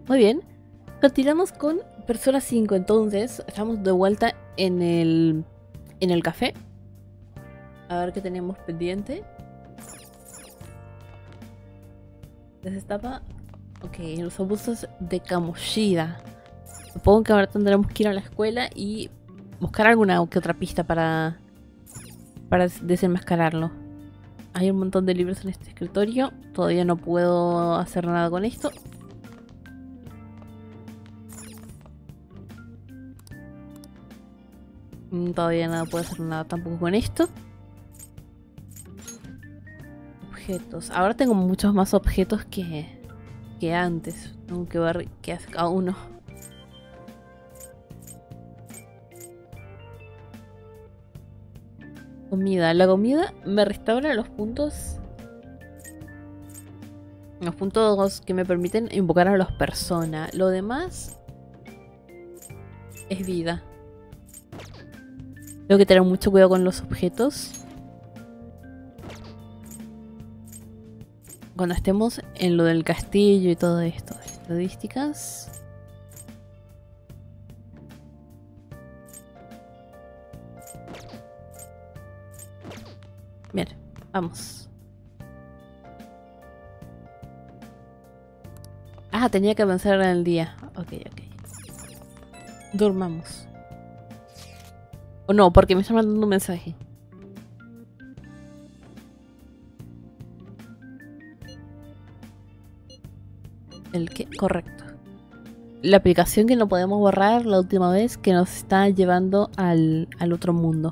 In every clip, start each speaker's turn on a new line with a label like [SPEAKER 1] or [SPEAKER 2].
[SPEAKER 1] Muy bien. Continuamos con Persona 5. Entonces, estamos de vuelta en el café. A ver qué tenemos pendiente. Desestapa. Ok, los abusos de Kamoshida. Supongo que ahora tendremos que ir a la escuela y buscar alguna que otra pista para desenmascararlo. Hay un montón de libros en este escritorio. Todavía no puedo hacer nada con esto. Todavía no puedo hacer nada tampoco con esto. Objetos. Ahora tengo muchos más objetos que antes. Tengo que ver qué hace cada uno. Comida. La comida me restaura los puntos. Los puntos que me permiten invocar a los personas. Lo demás es vida. Tengo que tener mucho cuidado con los objetos. Cuando estemos en lo del castillo y todo esto. Estadísticas. Bien, vamos. Ah, tenía que avanzar en el día. Ok. Durmamos. O no, porque me está mandando un mensaje. ¿El qué? Correcto. La aplicación que no podemos borrar la última vez que nos está llevando al otro mundo.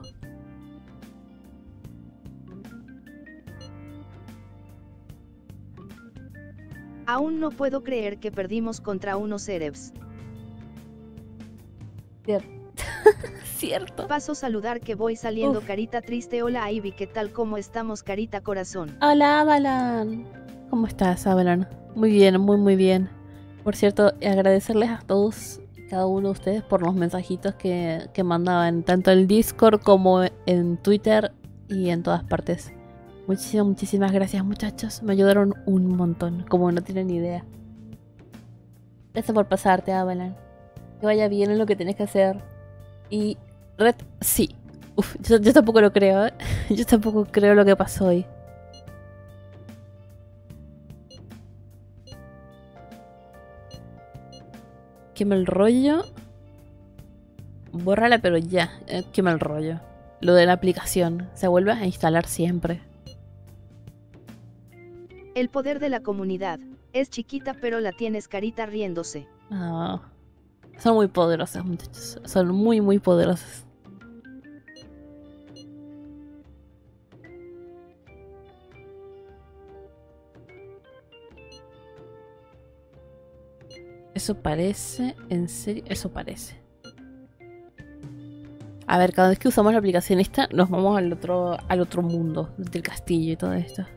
[SPEAKER 2] Aún no puedo creer que perdimos contra unos Erebs.
[SPEAKER 1] Cierto.
[SPEAKER 2] Paso a saludar que voy saliendo.
[SPEAKER 1] Uf.
[SPEAKER 2] Carita triste. Hola Ivy, ¿qué tal? ¿Cómo estamos? Carita corazón.
[SPEAKER 1] Hola, Avalan. ¿Cómo estás, Avalan? Muy bien, muy bien. Por cierto, agradecerles a todos, cada uno de ustedes, por los mensajitos que mandaban, tanto en Discord como en Twitter y en todas partes. Muchísimas gracias, muchachos. Me ayudaron un montón, como no tienen idea. Gracias por pasarte, Avalan. Que vaya bien en lo que tenés que hacer. Y Red, sí. Uf, yo tampoco lo creo, ¿eh? Yo tampoco creo lo que pasó hoy. Quema el rollo. Bórrala, pero ya. Quema el rollo. Lo de la aplicación. Se vuelve a instalar siempre.
[SPEAKER 2] El poder de la comunidad. Es chiquita pero la tienes. Carita riéndose.
[SPEAKER 1] Oh. Son muy poderosas, muchachos. Son muy poderosas. Eso parece, en serio, eso parece. A ver, cada vez que usamos la aplicación esta, nos vamos al otro mundo, del castillo y todo esto.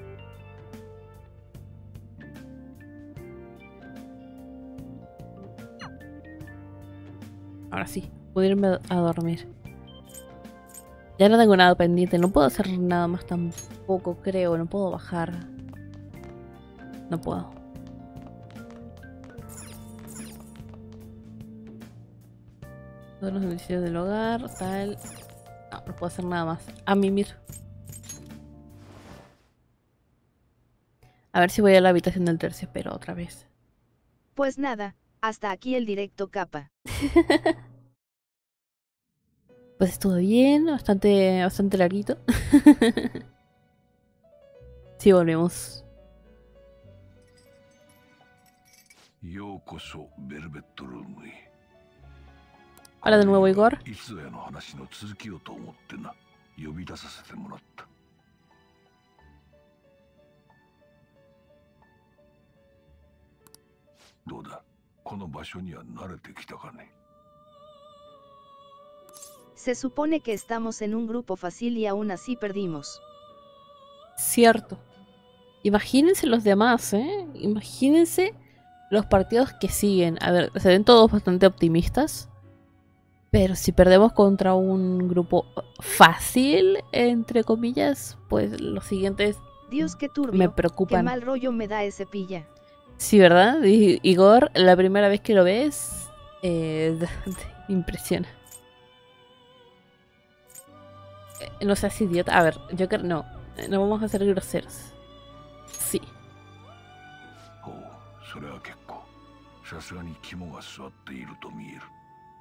[SPEAKER 1] Ahora sí, puedo irme a dormir. Ya no tengo nada pendiente, no puedo hacer nada más tampoco, creo, no puedo bajar. No puedo. Todos los servicios del hogar, tal. No puedo hacer nada más. A mimir. A ver si voy a la habitación del terciopelo otra vez.
[SPEAKER 2] Pues nada, hasta aquí el directo, capa.
[SPEAKER 1] Pues estuvo bien, bastante larguito. Sí, volvemos. Hola de nuevo, Igor.
[SPEAKER 2] Se supone que estamos en un grupo fácil y aún así perdimos.
[SPEAKER 1] Cierto. Imagínense los demás, ¿eh? Imagínense los partidos que siguen. A ver, se ven todos bastante optimistas. Pero si perdemos contra un grupo fácil, entre comillas, pues los siguientes
[SPEAKER 2] Dios, qué turbio,
[SPEAKER 1] me
[SPEAKER 2] qué
[SPEAKER 1] preocupan.
[SPEAKER 2] mal rollo me da ese pilla.
[SPEAKER 1] Sí, ¿verdad? Igor, la primera vez que lo ves, te impresiona. No seas idiota. A ver, Joker, no. No vamos a ser groseros. Sí.
[SPEAKER 3] ほう、それは結構。さすがに肝が据わっていると見える。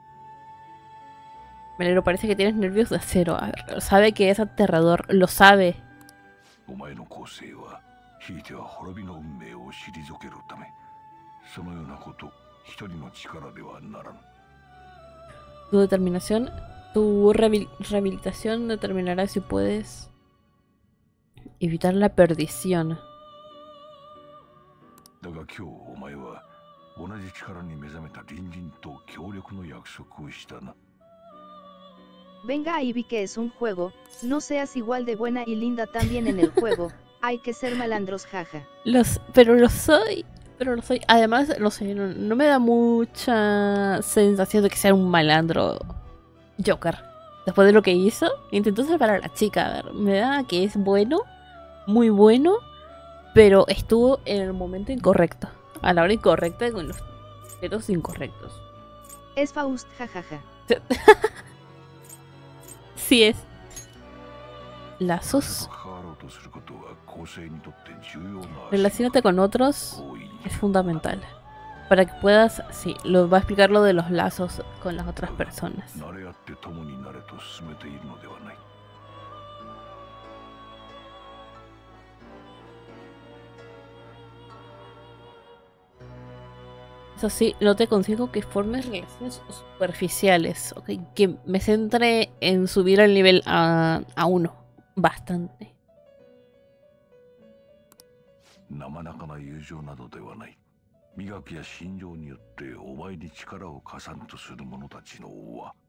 [SPEAKER 1] Melero, parece que tienes nervios de acero. A ver, sabe que es aterrador, lo sabe.
[SPEAKER 3] お前の構成は、ひいては滅びの運命を退けるため、そのようなこと、一人の力ではならぬ。
[SPEAKER 1] Tu determinación, tu rehabilitación determinará si puedes evitar la perdición.
[SPEAKER 3] だが今日お前は、同じ力に目覚めた隣人と協力の約束をしたな。
[SPEAKER 2] Venga, ahí vi que es un juego, no seas igual de buena y linda también en el juego, hay que ser malandros, jaja.
[SPEAKER 1] Pero lo soy. Además, no sé, no me da mucha sensación de que sea un malandro Joker. Después de lo que hizo, intentó salvar a la chica. A ver, me da que es bueno, muy bueno, pero estuvo en el momento incorrecto. A la hora incorrecta con los pedos incorrectos.
[SPEAKER 2] Es Faust, jajaja.
[SPEAKER 1] Sí es. Lazos. Relacionarte con otros es fundamental. Para que puedas, sí, lo va a explicar lo de los lazos con las otras personas. Eso sí, no te aconsejo que formes relaciones superficiales, ¿ok? Que me centre en subir el nivel a 1. Bastante.
[SPEAKER 3] 生々な友情などではない。磨きや心情によってお前に力を加算とする者たちの王は、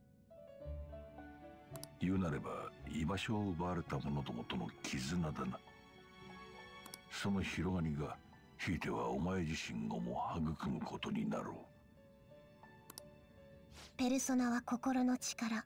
[SPEAKER 3] 言うなれば居場所を奪われた者どもとの絆だな。その広がりがひいてはお前自身をも育むことになろう。
[SPEAKER 4] ペルソナは心の力。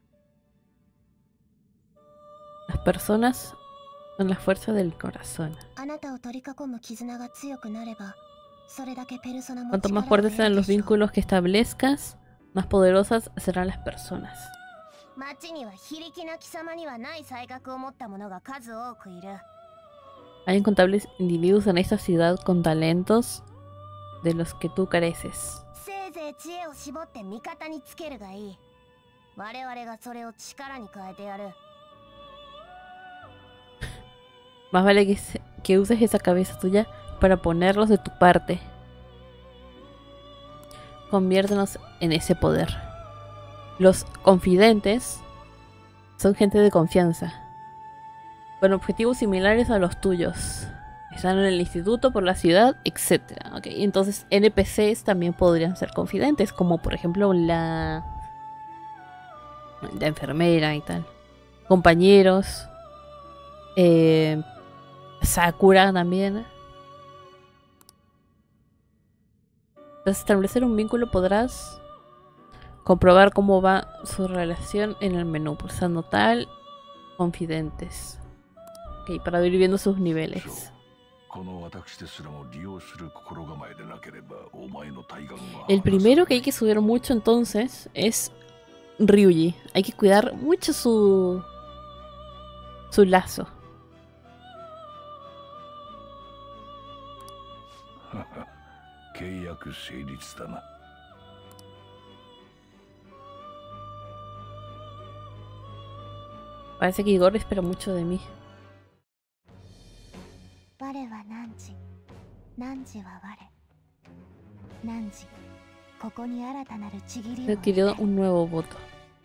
[SPEAKER 1] Las personas son la fuerza del corazón.
[SPEAKER 4] あなたを取り囲む絆が強くなれば、それだけペルソナも
[SPEAKER 1] Cuanto más fuertes sean los vínculos que establezcas, más poderosas serán las personas.
[SPEAKER 4] 町には非力な貴様にはない才覚を持った者が数多くいる。
[SPEAKER 1] Hay incontables individuos en esta ciudad con talentos de los que tú careces.
[SPEAKER 4] せいぜい知恵を絞って味方につけるがいい。我々がそれを力に変えてやる。
[SPEAKER 1] Más vale que uses esa cabeza tuya para ponerlos de tu parte. Conviértenos en ese poder. Los confidentes son gente de confianza, con objetivos similares a los tuyos. Están en el instituto, por la ciudad, etc. Okay, entonces NPCs también podrían ser confidentes, como por ejemplo la enfermera y tal. Compañeros. Sakura también. Tras establecer un vínculo podrás comprobar cómo va su relación en el menú, pulsando tal, confidentes. Ok, para ir viendo sus niveles. El primero que hay que subir mucho entonces es Ryuji. Hay que cuidar mucho su lazo. Parece que Igor espera mucho de mí. He adquirido un nuevo voto.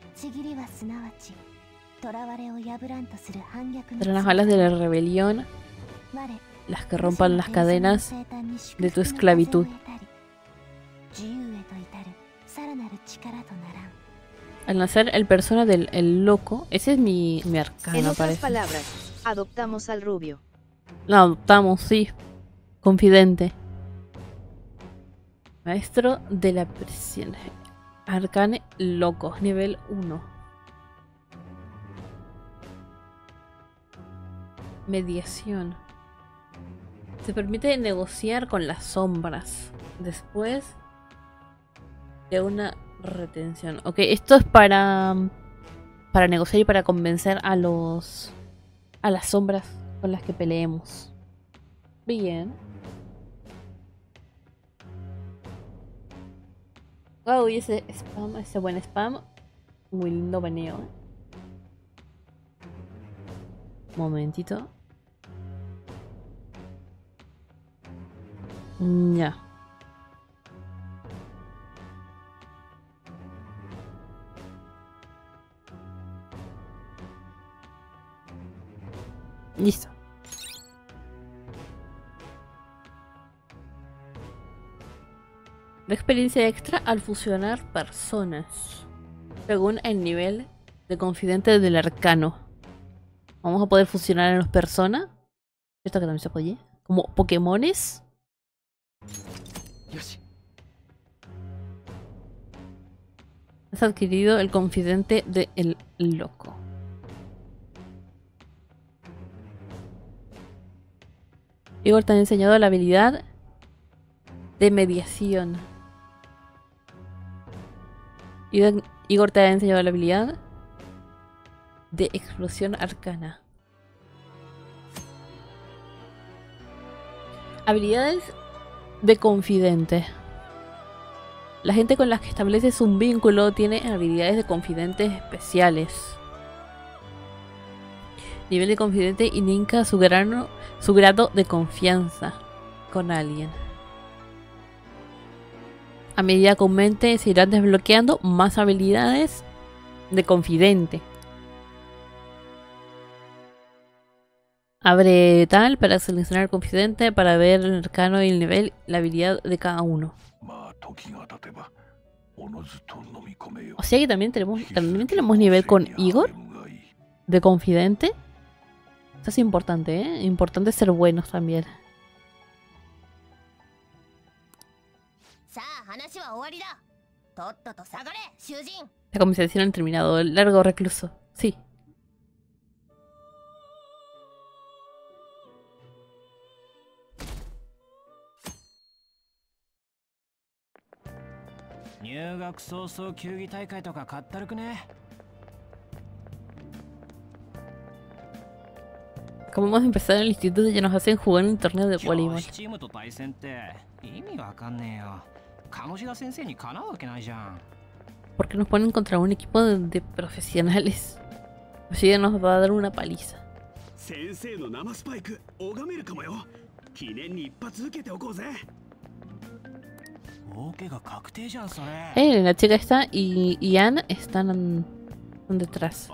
[SPEAKER 1] Tras las balas de la rebelión, las que rompan las cadenas de tu esclavitud. Al nacer el persona del el loco, ese es mi arcano,
[SPEAKER 2] En otras
[SPEAKER 1] parece.
[SPEAKER 2] palabras, adoptamos al rubio.
[SPEAKER 1] Lo adoptamos, sí. Confidente. Maestro de la prisión. Arcane loco, nivel 1. Mediación. Se permite negociar con las sombras después de una retención. Ok, esto es para negociar y para convencer a las sombras con las que peleemos. Bien. Wow, y ese spam, ese buen spam. Muy lindo baneo, ¿eh? Momentito. Ya. Listo. La experiencia extra al fusionar personas, según el nivel de confidente del arcano. Vamos a poder fusionar a los personas. Esto que también se puede. Como Pokémones. Has adquirido el confidente del loco. Igor te ha enseñado la habilidad de mediación. Igor te ha enseñado la habilidad de explosión arcana. Habilidades de confidente. La gente con la que estableces un vínculo tiene habilidades de confidentes especiales. Nivel de confidente indica su grado de confianza con alguien. A medida que aumente, se irán desbloqueando más habilidades de confidente. Abre tal para seleccionar el confidente para ver el arcano y el nivel, la habilidad de cada uno. O sea que también tenemos nivel con Igor de confidente. Eso es importante, ¿eh? Importante ser buenos también. La conversación ha terminado. Largo recluso. Sí. Como hemos empezado en el instituto, ya nos hacen jugar en un torneo de voleibol. Porque nos ponen contra un equipo de profesionales. Así que nos va a dar una paliza. La chica está y Anne están detrás.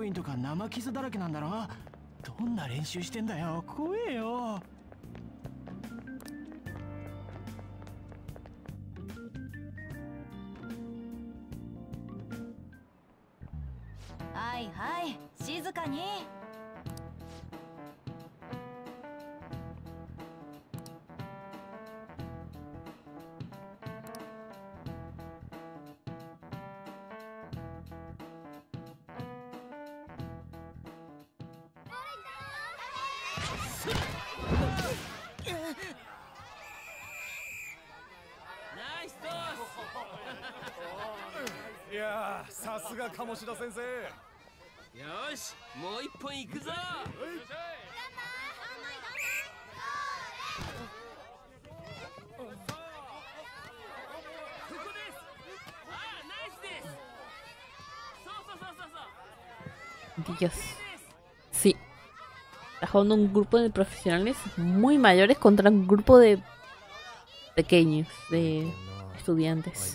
[SPEAKER 1] Dios. Sí. Está jugando un grupo de profesionales muy mayores contra un grupo de pequeños, de estudiantes.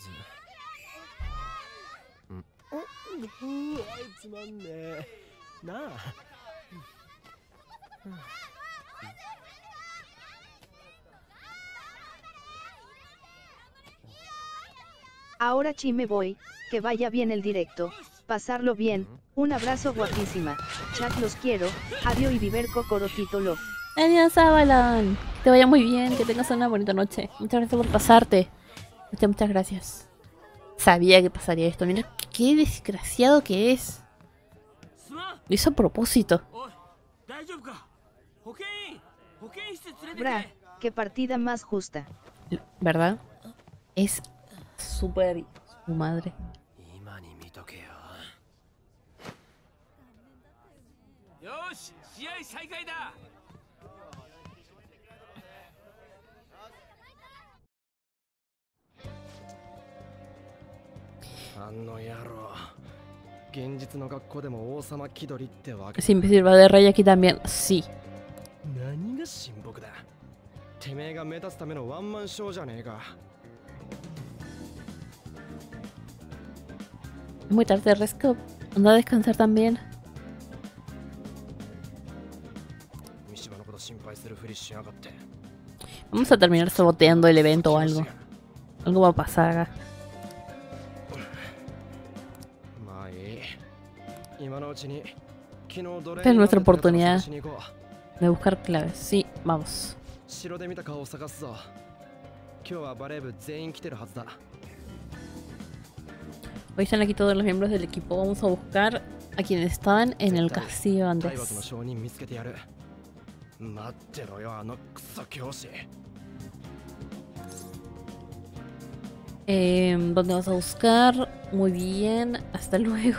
[SPEAKER 2] Ahora chi me voy, que vaya bien el directo, pasarlo bien, un abrazo guapísima, chat los quiero, adiós y viver cocorotito love.
[SPEAKER 1] Adiós, Avalon. Que te vaya muy bien, que tengas una bonita noche. Muchas gracias por pasarte. Muchas gracias. Sabía que pasaría esto. Mira qué desgraciado que es. Lo hizo a propósito.
[SPEAKER 2] Bra, qué partida más justa.
[SPEAKER 1] ¿Verdad? Es súper su madre.
[SPEAKER 5] 今に見とけよ。よし、試合再開だ。あの野郎、現実の学校でも王様気取りってわけ。
[SPEAKER 1] Si me sirva de rey aquí también. Sí.
[SPEAKER 5] 何が親睦だ。てめえが目立つためのワンマンショーじゃねえか。
[SPEAKER 1] Es muy tarde, Resco. Anda a descansar también.
[SPEAKER 5] 三島のこと心配するふりしやがって。
[SPEAKER 1] Vamos a terminar saboteando el evento o algo. Algo va a pasar acá.
[SPEAKER 5] まあいい。今のうちに昨日ドレ
[SPEAKER 1] Esta es nuestra oportunidad
[SPEAKER 5] しに行こう。
[SPEAKER 1] de buscar claves. Sí, vamos.
[SPEAKER 5] 城で見た顔を探すぞ。今日はバレー部全員来てるはずだ。
[SPEAKER 1] Hoy están aquí todos los miembros del equipo. Vamos a buscar a quienes estaban en el castillo
[SPEAKER 5] 体罰の
[SPEAKER 1] antes.
[SPEAKER 5] 証人見つけてやる。待ってろよ、あのクソ教師。
[SPEAKER 1] ¿Dónde vas a buscar? Muy bien. Hasta luego.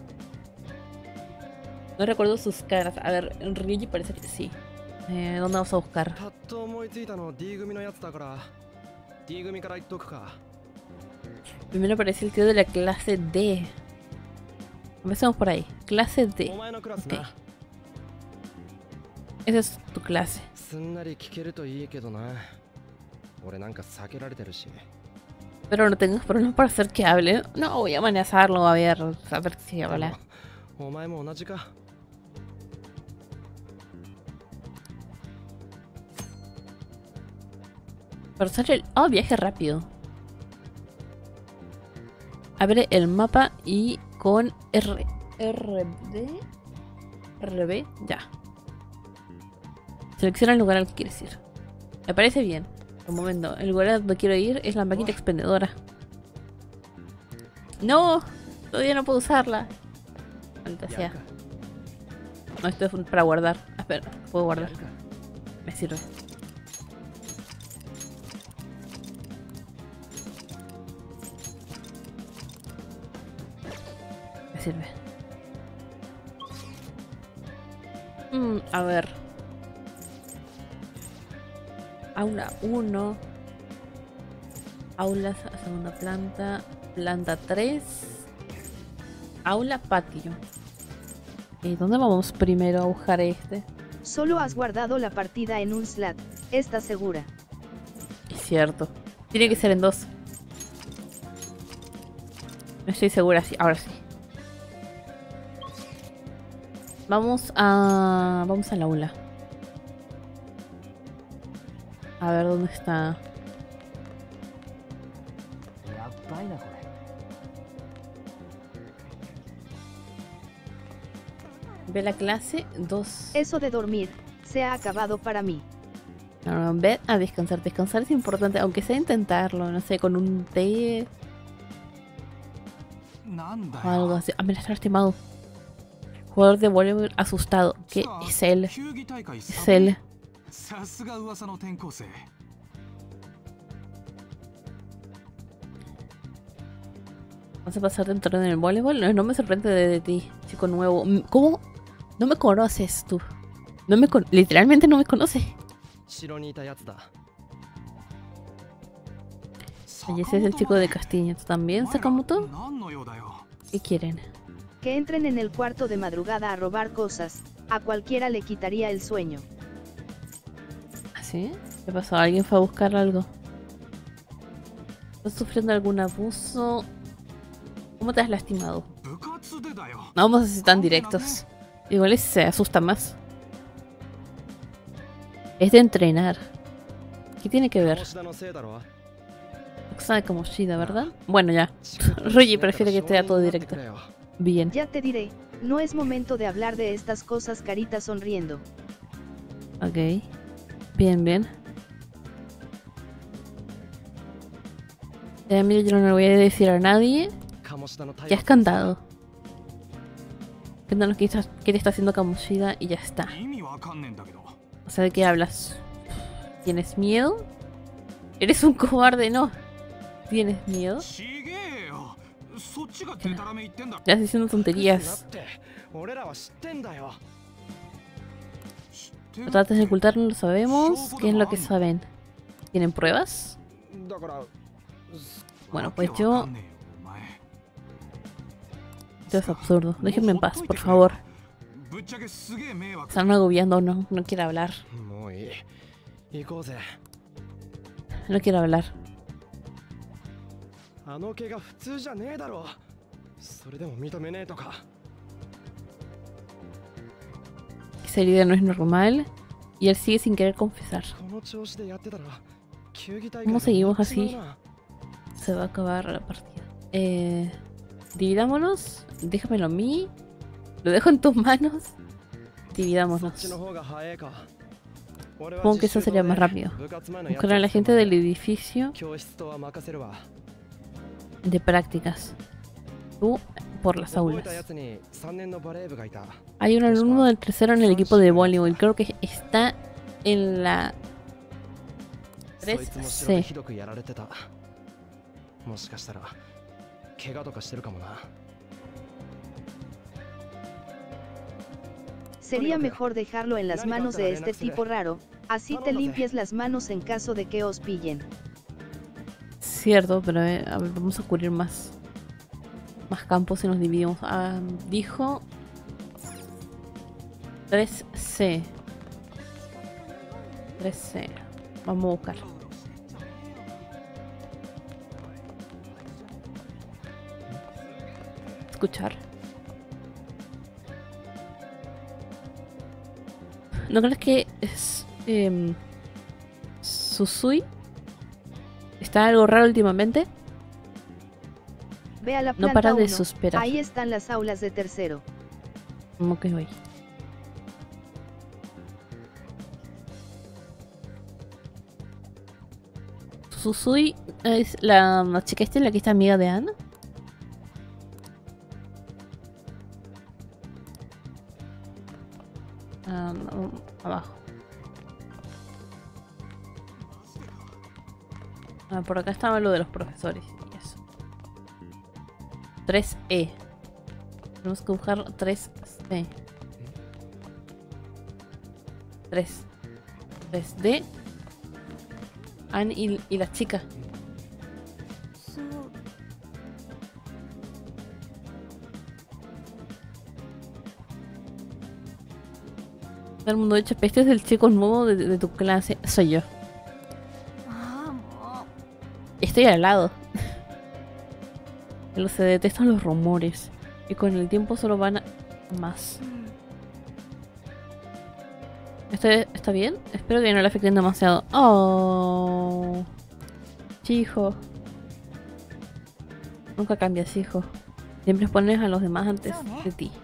[SPEAKER 1] No recuerdo sus caras. A ver, Ryuji parece que sí. ¿Dónde vas a buscar?
[SPEAKER 5] パッと思いついたの D 組のやつだから D 組から言っとくか。
[SPEAKER 1] Primero aparece el tío de la clase D. Empecemos por ahí. Clase D.
[SPEAKER 5] お前のクラス
[SPEAKER 1] Ok.
[SPEAKER 5] な。
[SPEAKER 1] Esa es tu clase.
[SPEAKER 5] すんなり聞けるといいけどな。俺なんか避けられてるし。
[SPEAKER 1] Pero no tengas problemas para hacer que hable. No, voy a amenazarlo. A ver si habla.
[SPEAKER 5] お前も同じか。
[SPEAKER 1] Pero sale el... Oh, viaje rápido. Abre el mapa y con RB, ya. Selecciona el lugar al que quieres ir. Me parece bien. Un momento, el lugar a donde quiero ir es la máquina expendedora. ¡No! Todavía no puedo usarla. Maldita sea. No, esto es para guardar. Ah, espera, puedo guardar. Me sirve. Me sirve. A ver. Aula 1. Aula segunda planta. Planta 3. Aula patio. ¿Dónde vamos primero a buscar este?
[SPEAKER 2] Solo has guardado la partida en un slot. ¿Estás segura?
[SPEAKER 1] Es cierto. Tiene que ser en 2. No estoy segura, sí. Ahora sí. Vamos al aula. A ver dónde está. Ve la clase 2.
[SPEAKER 2] Eso de dormir se ha acabado para mí.
[SPEAKER 1] No, ve a descansar. Descansar es importante, aunque sea intentarlo, no sé, con un té o algo así. Ah, mira, está lastimado. Jugador de voleibol asustado. ¿Qué es él? Es él. ¿Vas a pasar dentro del voleibol? No, no me sorprende de ti, chico nuevo. ¿Cómo? No me conoces tú. Literalmente no me conoces. Y ese es el chico de Castiña. ¿Tú también, Sakamoto? ¿Qué quieren?
[SPEAKER 2] Que entren en el cuarto de madrugada a robar cosas. A cualquiera le quitaría el sueño.
[SPEAKER 1] ¿Sí? ¿Qué pasó? ¿Alguien fue a buscar algo? ¿Estás sufriendo algún abuso? ¿Cómo te has lastimado? No vamos a ser tan directos. Igual ese se asusta más. Es de entrenar. ¿Qué tiene que ver? Oksana Kamoshida, ¿verdad? Bueno, ya. Ryuji prefiere que esté todo directo. Bien.
[SPEAKER 2] Ya te diré, no es momento de hablar de estas cosas, carita sonriendo.
[SPEAKER 1] Ok. Bien, bien. Mira, yo no le voy a decir a nadie. Ya has cantado. Cuéntanos qué te está haciendo Kamoshida y ya está. O sea, ¿de qué hablas? ¿Tienes miedo? Eres un cobarde, no. ¿Tienes miedo?
[SPEAKER 6] ちげえよ。そっちがデタラメ言ってんだ。
[SPEAKER 1] Estás diciendo
[SPEAKER 5] なっ
[SPEAKER 1] tonterías.
[SPEAKER 5] て俺らは知ってんだよ。
[SPEAKER 1] No trates de ocultar, no lo sabemos. ¿Qué es lo que saben? ¿Tienen pruebas?
[SPEAKER 5] だから
[SPEAKER 1] Bueno, pues yo... Esto es absurdo. Déjenme en paz, por favor.
[SPEAKER 6] ぶっちゃけすげえ迷惑。
[SPEAKER 1] Están agobiando, no. No quiero hablar.
[SPEAKER 5] もういい。行こうぜ。
[SPEAKER 1] No quiero hablar.
[SPEAKER 5] あの怪我普通じゃねえだろ。それでも認めねえとか。
[SPEAKER 1] Esa herida no es normal. Y él sigue sin querer confesar.
[SPEAKER 5] この調子でやってたら球技大会
[SPEAKER 1] ¿Cómo
[SPEAKER 5] が
[SPEAKER 1] seguimos
[SPEAKER 5] 終わっ
[SPEAKER 1] así?
[SPEAKER 5] ちまうな。
[SPEAKER 1] Se va a acabar la partida. Dividámonos. Déjamelo a mí. Lo dejo en tus manos.
[SPEAKER 5] そっち
[SPEAKER 1] Dividámonos.
[SPEAKER 5] の方が早いか。俺は
[SPEAKER 1] Supongo que eso sería más rápido.
[SPEAKER 5] 部活前のやつ
[SPEAKER 1] Buscar a la gente del edificio
[SPEAKER 5] 教室とは任せるわ。
[SPEAKER 1] de prácticas. Tú por las
[SPEAKER 5] 覚え
[SPEAKER 1] aulas.
[SPEAKER 5] たやつに3年のバレー部がいた。
[SPEAKER 1] Hay un alumno del tercero en el equipo de voleibol. Creo que está en la
[SPEAKER 5] そいつも城で
[SPEAKER 1] 3C.
[SPEAKER 5] ひどくやられてた。もしかしたら怪我とかしてるかもな。
[SPEAKER 2] Sería mejor dejarlo en las manos de este tipo raro, así te limpies las manos en caso de que os pillen.
[SPEAKER 1] Cierto, pero a ver, vamos a cubrir más campos y nos dividimos. Dijo 3C. 3C. Vamos a buscar. Escuchar. ¿No crees que es Susui está algo raro últimamente?
[SPEAKER 2] Ve a la
[SPEAKER 1] No
[SPEAKER 2] planta
[SPEAKER 1] para de
[SPEAKER 2] 1,
[SPEAKER 1] suspirar.
[SPEAKER 2] ahí están las aulas de tercero.
[SPEAKER 1] ¿Cómo que voy? Susui es la chica esta, la que está amiga de Anne. No, abajo. Por acá estaba lo de los profesores y eso. 3E. Tenemos que buscar 3C. 3. 3D. Anne y la chica.
[SPEAKER 4] そう
[SPEAKER 1] Todo el mundo de hecho, este es el chico nuevo de tu clase. Soy yo.
[SPEAKER 4] ああも
[SPEAKER 1] Estoy al lado. Pero se detestan los rumores. Y con el tiempo solo van a más.
[SPEAKER 4] う、うん、
[SPEAKER 1] ¿Está bien? Espero que no le afecten demasiado. Oh. Hijo. Nunca cambias, hijo. Siempre pones a los demás antes de ti.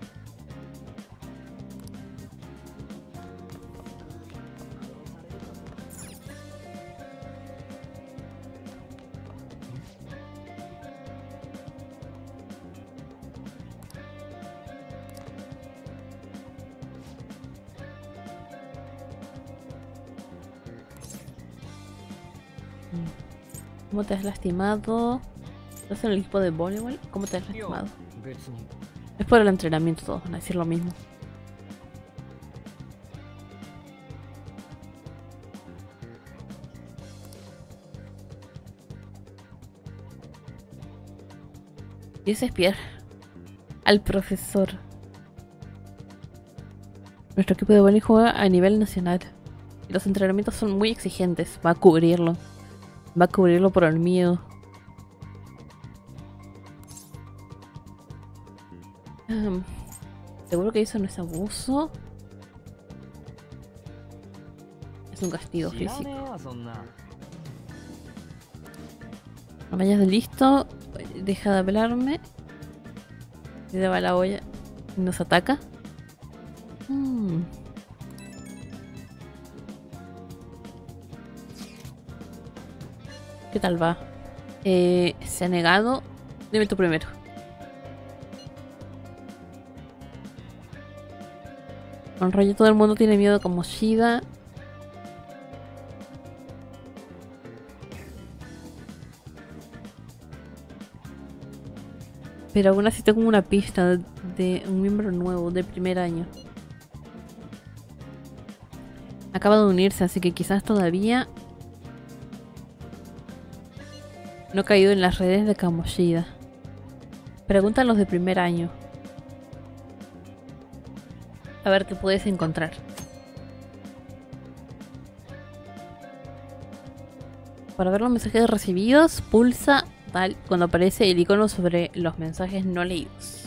[SPEAKER 1] ¿Cómo te has lastimado? ¿Estás en el equipo de voleibol? ¿Cómo te has lastimado?
[SPEAKER 5] 別に
[SPEAKER 1] Es por el entrenamiento, todos van a decir lo mismo. Y es espiar al profesor. Nuestro equipo de voleibol juega a nivel nacional. Y los entrenamientos son muy exigentes. Va a cubrirlo. Va a cubrirlo por el miedo. Seguro que eso no es abuso. Es un castigo físico. No vayas de listo. Deja de hablarme. Y de la olla. Nos ataca. ¿Qué tal va? Se ha negado. Dime tú primero. Con rollo todo el mundo tiene miedo como Shida. Pero aún así tengo una pista de un miembro nuevo del primer año. Acaba de unirse, así que quizás todavía no ha caído en las redes de Kamoshida. Pregunta a los de primer año. A ver qué puedes encontrar. Para ver los mensajes recibidos, pulsa tal cuando aparece el icono sobre los mensajes no leídos.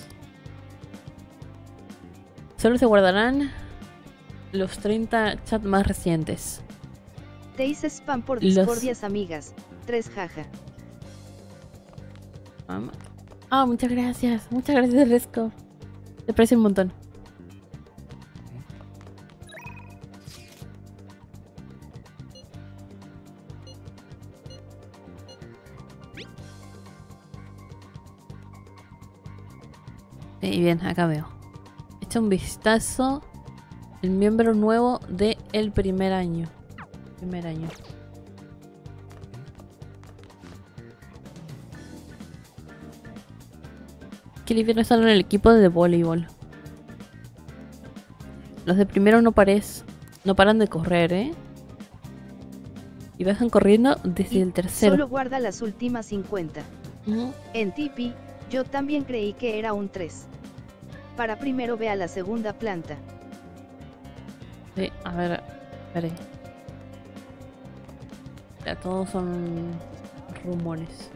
[SPEAKER 1] Solo se guardarán los 30 chats más recientes.
[SPEAKER 2] Te hice spam por discordias amigas. 3 jaja.
[SPEAKER 1] Ah, muchas gracias. Muchas gracias, Resco. Te aprecio un montón. Y bien, acá veo. Echa un vistazo. El miembro nuevo de el primer año. Que bien están en el equipo de voleibol. Los de primero no paran de correr, ¿eh? Y bajan corriendo desde el tercero.
[SPEAKER 2] Solo guarda las últimas 50. En Tipi, yo también creí que era un 3. Para primero ve a la segunda planta.
[SPEAKER 1] Sí, a ver, espere. Ya, todos son rumores.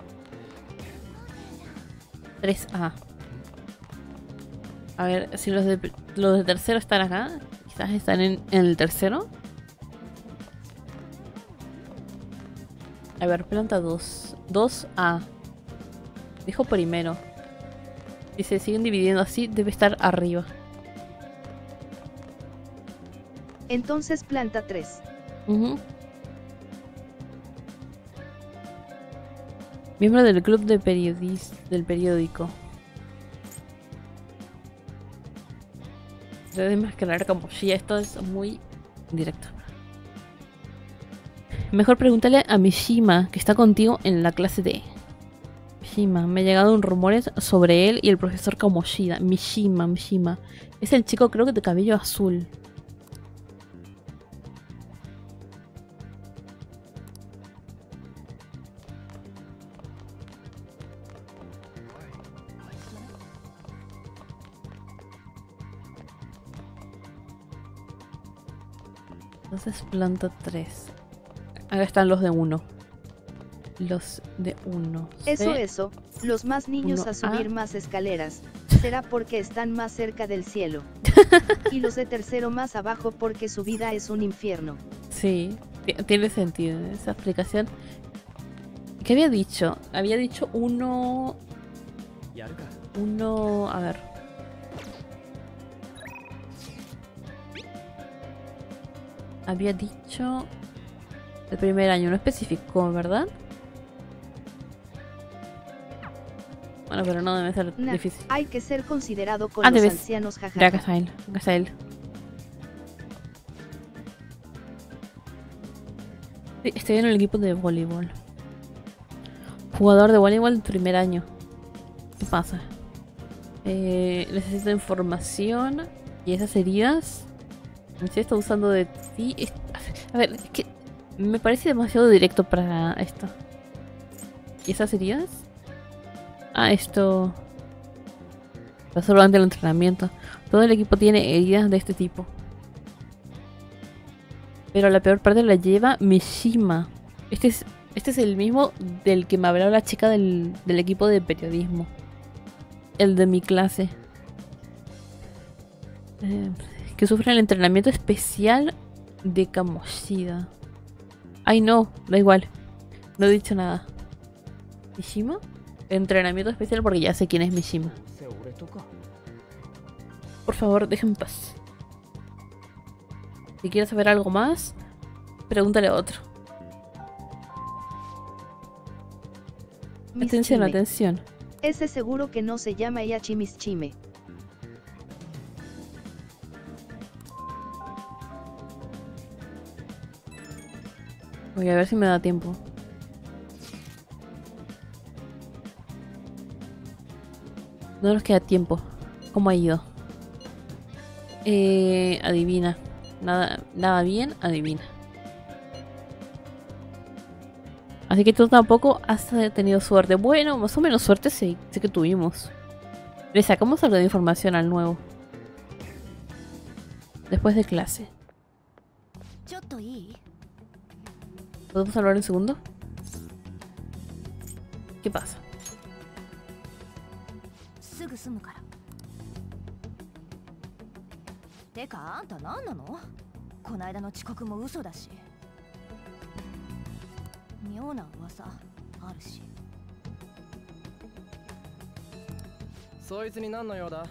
[SPEAKER 1] 3A. A ver, si los de tercero están acá, quizás están en el tercero. A ver, planta 2. 2A. Dijo primero. Si se siguen dividiendo así, debe estar arriba.
[SPEAKER 2] Entonces planta 3.
[SPEAKER 1] Miembro del club de del periódico. Debe desmascarar como si esto es muy directo. Mejor pregúntale a Mishima, que está contigo en la clase D. Mishima, me ha llegado un rumores sobre él y el profesor Kamoshida. Mishima. Es el chico, creo que de cabello azul. Entonces planta 3. Acá están los de 1. Los de 1.
[SPEAKER 2] Eso. Los más niños
[SPEAKER 1] 1A.
[SPEAKER 2] a subir más escaleras. Será porque están más cerca del cielo. Y los de tercero más abajo porque su vida es un infierno.
[SPEAKER 1] Sí, tiene sentido esa explicación. ¿Qué había dicho? Había dicho 1... A ver. Había dicho el primer año, no especificó, ¿verdad? Bueno, pero no debe ser difícil.
[SPEAKER 2] Hay que ser considerado con los ancianos, jajaja.
[SPEAKER 1] Ya, acá está él. Sí, estoy en el equipo de voleibol. Jugador de voleibol del primer año. ¿Qué pasa? Necesito información. Y esas heridas. Me está usando de ti. A ver, es que me parece demasiado directo para esto. ¿Y esas heridas? Ah, esto. Pasó durante el entrenamiento. Todo el equipo tiene heridas de este tipo. Pero la peor parte la lleva Mishima. Este es el mismo del que me habló la chica del equipo de periodismo. El de mi clase. Que sufre el entrenamiento especial de Kamoshida. Ay, no, da igual. No he dicho nada. ¿Mishima? Entrenamiento especial porque ya sé quién es Mishima. Por favor, déjenme en paz. Si quieres saber algo más, pregúntale a otro. Atención, atención.
[SPEAKER 2] Ese seguro que no se llama Yachi Mischime.
[SPEAKER 1] Voy a ver si me da tiempo. No nos queda tiempo. ¿Cómo ha ido? Adivina. Nada bien, adivina. Así que tú tampoco has tenido suerte. Bueno, más o menos suerte sí que tuvimos. Le sacamos algo de información al nuevo. Después de clase.
[SPEAKER 4] ちょっといい？
[SPEAKER 1] ¿Podemos hablar un segundo? ¿Qué pasa?
[SPEAKER 4] すぐ済むから。てかあんた何なの？こないだの遅刻も嘘だし。妙な噂あるし。
[SPEAKER 5] そいつに何の用だ？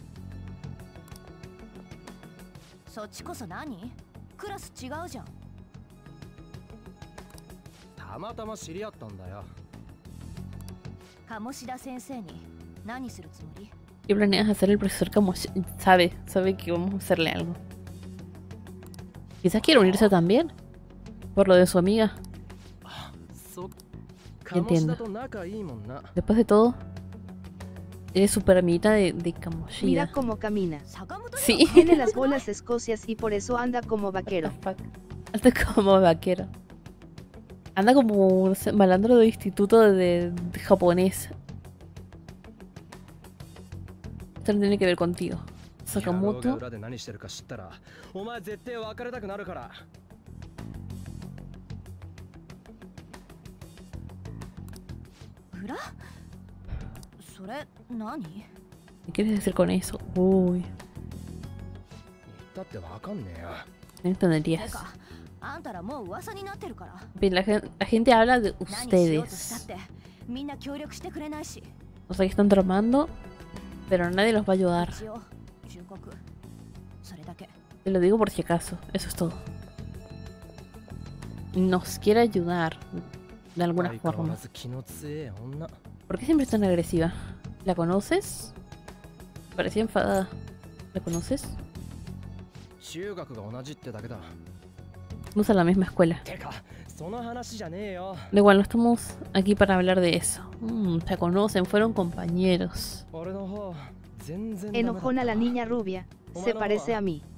[SPEAKER 4] そっちこそ何？クラス違うじゃん。
[SPEAKER 5] たまたま知り合ったんだよ。
[SPEAKER 4] 鴨志田先生に何するつもり？
[SPEAKER 1] ¿Qué planeas hacer el profesor como sabe que vamos a hacerle algo? Quizás quiere unirse también. Por lo de su amiga.
[SPEAKER 5] そ、
[SPEAKER 1] Entiendo.
[SPEAKER 5] 鴨志田と仲いいもんな。
[SPEAKER 1] Después de todo, eres super amiguita de
[SPEAKER 2] Mira
[SPEAKER 1] Kamoshida.
[SPEAKER 2] cómo camina.
[SPEAKER 4] 坂本龍馬
[SPEAKER 1] Sí.
[SPEAKER 2] Tiene las bolas escocias y por eso anda como vaquero.
[SPEAKER 1] Anda como vaquero. Anda como un malandro de instituto de japonés. Esto no tiene que ver contigo.
[SPEAKER 5] 野郎が
[SPEAKER 1] Sakamoto.
[SPEAKER 5] 裏で何してるか知ったら、お前絶対別れたくなるから。
[SPEAKER 4] 裏？それ何？
[SPEAKER 1] ¿Qué quieres decir con eso? Uy,
[SPEAKER 5] 言ったってわかんねえよ。
[SPEAKER 1] no
[SPEAKER 4] て
[SPEAKER 1] entenderías.
[SPEAKER 4] かあんたらもう噂になってるから。
[SPEAKER 1] Bien, la gente habla de
[SPEAKER 4] 何しようとしたっ
[SPEAKER 1] ustedes.
[SPEAKER 4] てみんな協力してくれないし。
[SPEAKER 1] O sea que están tramando, pero nadie los va a ayudar.
[SPEAKER 4] 一応忠告。それだけ。
[SPEAKER 1] Te lo digo por si acaso, eso es todo. Nos quiere ayudar de alguna
[SPEAKER 5] 相変わ
[SPEAKER 1] forma.
[SPEAKER 5] らず気の強え女。
[SPEAKER 1] ¿Por qué siempre es tan agresiva? ¿La conoces? Parecía enfadada. ¿La conoces?
[SPEAKER 5] 中学が同じってだけだ。
[SPEAKER 1] Vamos a la misma escuela.
[SPEAKER 5] てか、その話じゃねえよ。
[SPEAKER 1] Da igual, no estamos aquí para hablar de eso. Se conocen, fueron compañeros.
[SPEAKER 5] 俺の方、全然ダメだった。
[SPEAKER 2] Enojona la niña rubia. Se parece a mí.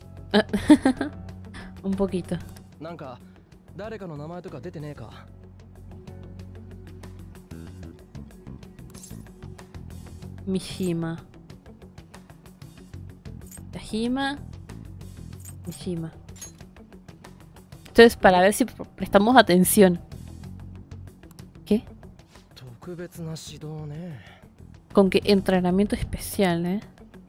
[SPEAKER 1] Un poquito.
[SPEAKER 5] なんか、誰かの名前とか出てねえか。
[SPEAKER 1] Mishima. Tajima. Mishima. Esto es para ver si prestamos atención. ¿Qué?
[SPEAKER 5] 特別な指導ね。
[SPEAKER 1] Con que entrenamiento especial, ¿eh?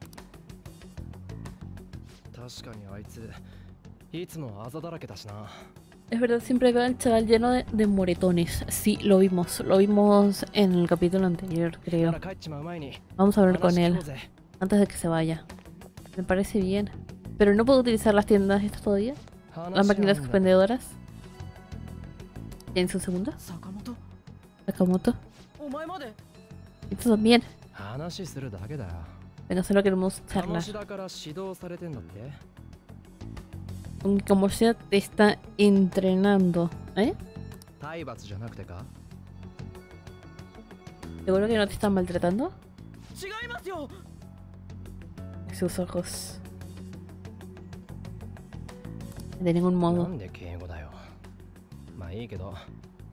[SPEAKER 5] 確かにあいつ、いつもあざだらけだしな。
[SPEAKER 1] Es verdad, siempre veo al chaval lleno de moretones. Sí, lo vimos en el capítulo anterior,
[SPEAKER 5] だ
[SPEAKER 1] creo.
[SPEAKER 5] から帰っちまう前に
[SPEAKER 1] Vamos a hablar con
[SPEAKER 5] 話聞
[SPEAKER 1] él
[SPEAKER 5] こうぜ。
[SPEAKER 1] antes de que se vaya. Me parece bien. Pero no puedo utilizar las tiendas estas todavía. Las
[SPEAKER 5] 話
[SPEAKER 1] máquinas
[SPEAKER 5] し合うんだ。
[SPEAKER 1] expendedoras. ¿Tienes un segundo?
[SPEAKER 5] 坂本、
[SPEAKER 1] Sakamoto.
[SPEAKER 5] お前まで。
[SPEAKER 1] Y tú también.
[SPEAKER 5] 話するだけだよ。
[SPEAKER 1] Venga, solo queremos
[SPEAKER 5] 鴨
[SPEAKER 1] charlar.
[SPEAKER 5] 志田から指導されてんだって。
[SPEAKER 1] Aunque como sea, te está entrenando. ¿Eh?
[SPEAKER 5] 体罰じゃなくてか？
[SPEAKER 1] ¿Seguro que no te están maltratando?
[SPEAKER 5] 違いますよ。
[SPEAKER 1] Sus ojos. De ningún
[SPEAKER 5] な
[SPEAKER 1] modo.
[SPEAKER 5] んで敬語だよ。まあいいけど。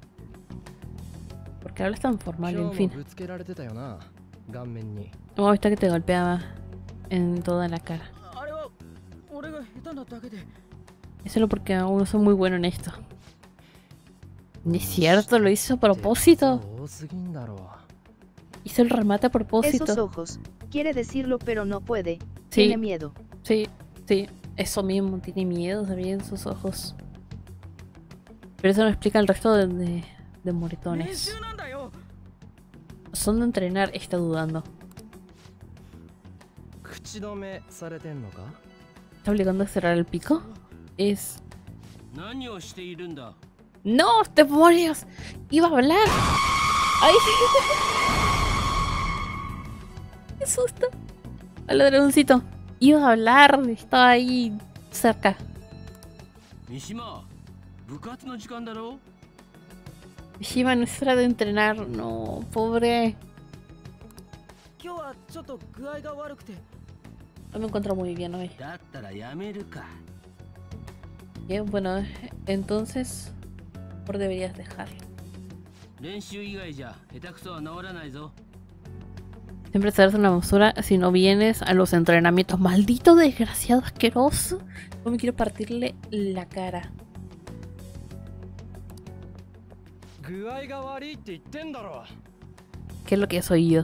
[SPEAKER 1] Porque hablas tan
[SPEAKER 5] 今
[SPEAKER 1] formal,
[SPEAKER 5] 日
[SPEAKER 1] en
[SPEAKER 5] も
[SPEAKER 1] fin.
[SPEAKER 5] ぶつけられてたよな。顔面に。
[SPEAKER 1] Hemos visto que te golpeaba en toda la cara.
[SPEAKER 6] あれは俺が下手なだけで。
[SPEAKER 1] Es solo porque aún no soy muy bueno en esto. No es cierto, lo hizo a propósito.
[SPEAKER 5] 多すぎんだろう。
[SPEAKER 1] Hizo el remate a
[SPEAKER 2] Esos
[SPEAKER 1] propósito.
[SPEAKER 2] ojos. Quiere decirlo pero no puede.
[SPEAKER 1] Sí.
[SPEAKER 2] Tiene miedo.
[SPEAKER 1] Sí, sí, eso mismo, tiene miedo, se ve en sus ojos. Pero eso no explica el resto de
[SPEAKER 6] 練
[SPEAKER 1] moretones.
[SPEAKER 6] 習なんだよ。
[SPEAKER 1] Son de entrenar, está dudando.
[SPEAKER 5] 口止めされてんのか？
[SPEAKER 1] ¿Está obligando a cerrar el pico? Es...
[SPEAKER 6] 何をしているんだ。
[SPEAKER 1] ¡No, demonios! ¡Iba a hablar! ¡Ay! ¡Qué susto! Al ladroncito. Iba a hablar, estaba ahí cerca.
[SPEAKER 6] 三島、部活の時間だろ。
[SPEAKER 1] Mishima, no es hora de entrenar, no, pobre.
[SPEAKER 5] 今日はちょっと具合が悪くて。
[SPEAKER 1] No me encuentro muy bien hoy.
[SPEAKER 5] だったらやめるか。
[SPEAKER 1] Bien, bueno, entonces, por deberías dejarlo.
[SPEAKER 5] 練習以外じゃ下手くそは治らないぞ。
[SPEAKER 1] Siempre te das una basura si no vienes a los entrenamientos. Maldito desgraciado asqueroso. No me quiero partirle la cara.
[SPEAKER 5] 具合が悪いって言ってんだろ。
[SPEAKER 1] ¿Qué es lo que has oído?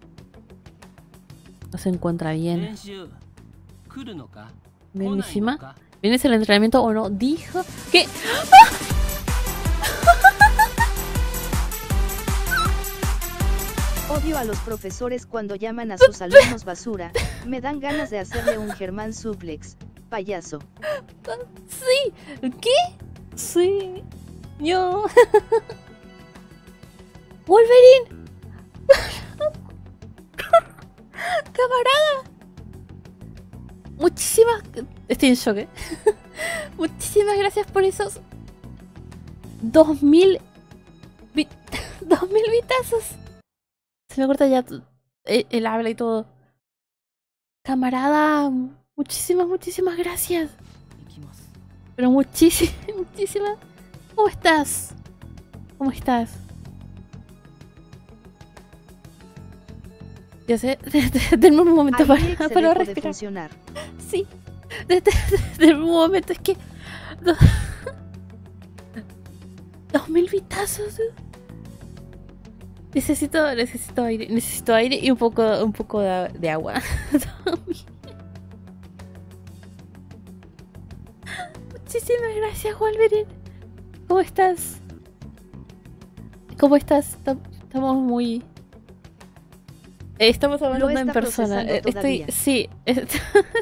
[SPEAKER 1] No se encuentra bien.
[SPEAKER 5] 練習来るのか？
[SPEAKER 1] Bien,
[SPEAKER 5] 来ないの
[SPEAKER 1] Mishima.
[SPEAKER 5] か？
[SPEAKER 1] ¿Vienes al entrenamiento o no? Dijo que...
[SPEAKER 2] Odio a los profesores cuando llaman a sus alumnos basura. Me dan ganas de hacerle un Germán suplex. Payaso.
[SPEAKER 1] Sí. ¿Qué? Sí. Yo... Wolverine. Camarada. Muchísimas... Estoy en shock, ¿eh? Muchísimas gracias por esos... 2000... 2000 vitazos. Se me corta ya el habla y todo. Camarada, muchísimas gracias.
[SPEAKER 5] 行きます。
[SPEAKER 1] Pero muchísimas. ¿Cómo estás? ¿Cómo estás? Ya sé, denme un momento
[SPEAKER 2] Airix se
[SPEAKER 1] para
[SPEAKER 2] dejó de
[SPEAKER 1] respirar.
[SPEAKER 2] funcionar.
[SPEAKER 1] Sí, denme un momento, es que... 2000 vitazos. Necesito aire y un poco de agua. Muchísimas gracias, Wolverine. ¿Cómo estás? ¿Cómo estás? Estamos muy... Estamos hablando
[SPEAKER 2] Lo
[SPEAKER 1] en
[SPEAKER 2] está
[SPEAKER 1] persona.
[SPEAKER 2] procesando
[SPEAKER 1] Estoy...
[SPEAKER 2] todavía.
[SPEAKER 1] Sí, estoy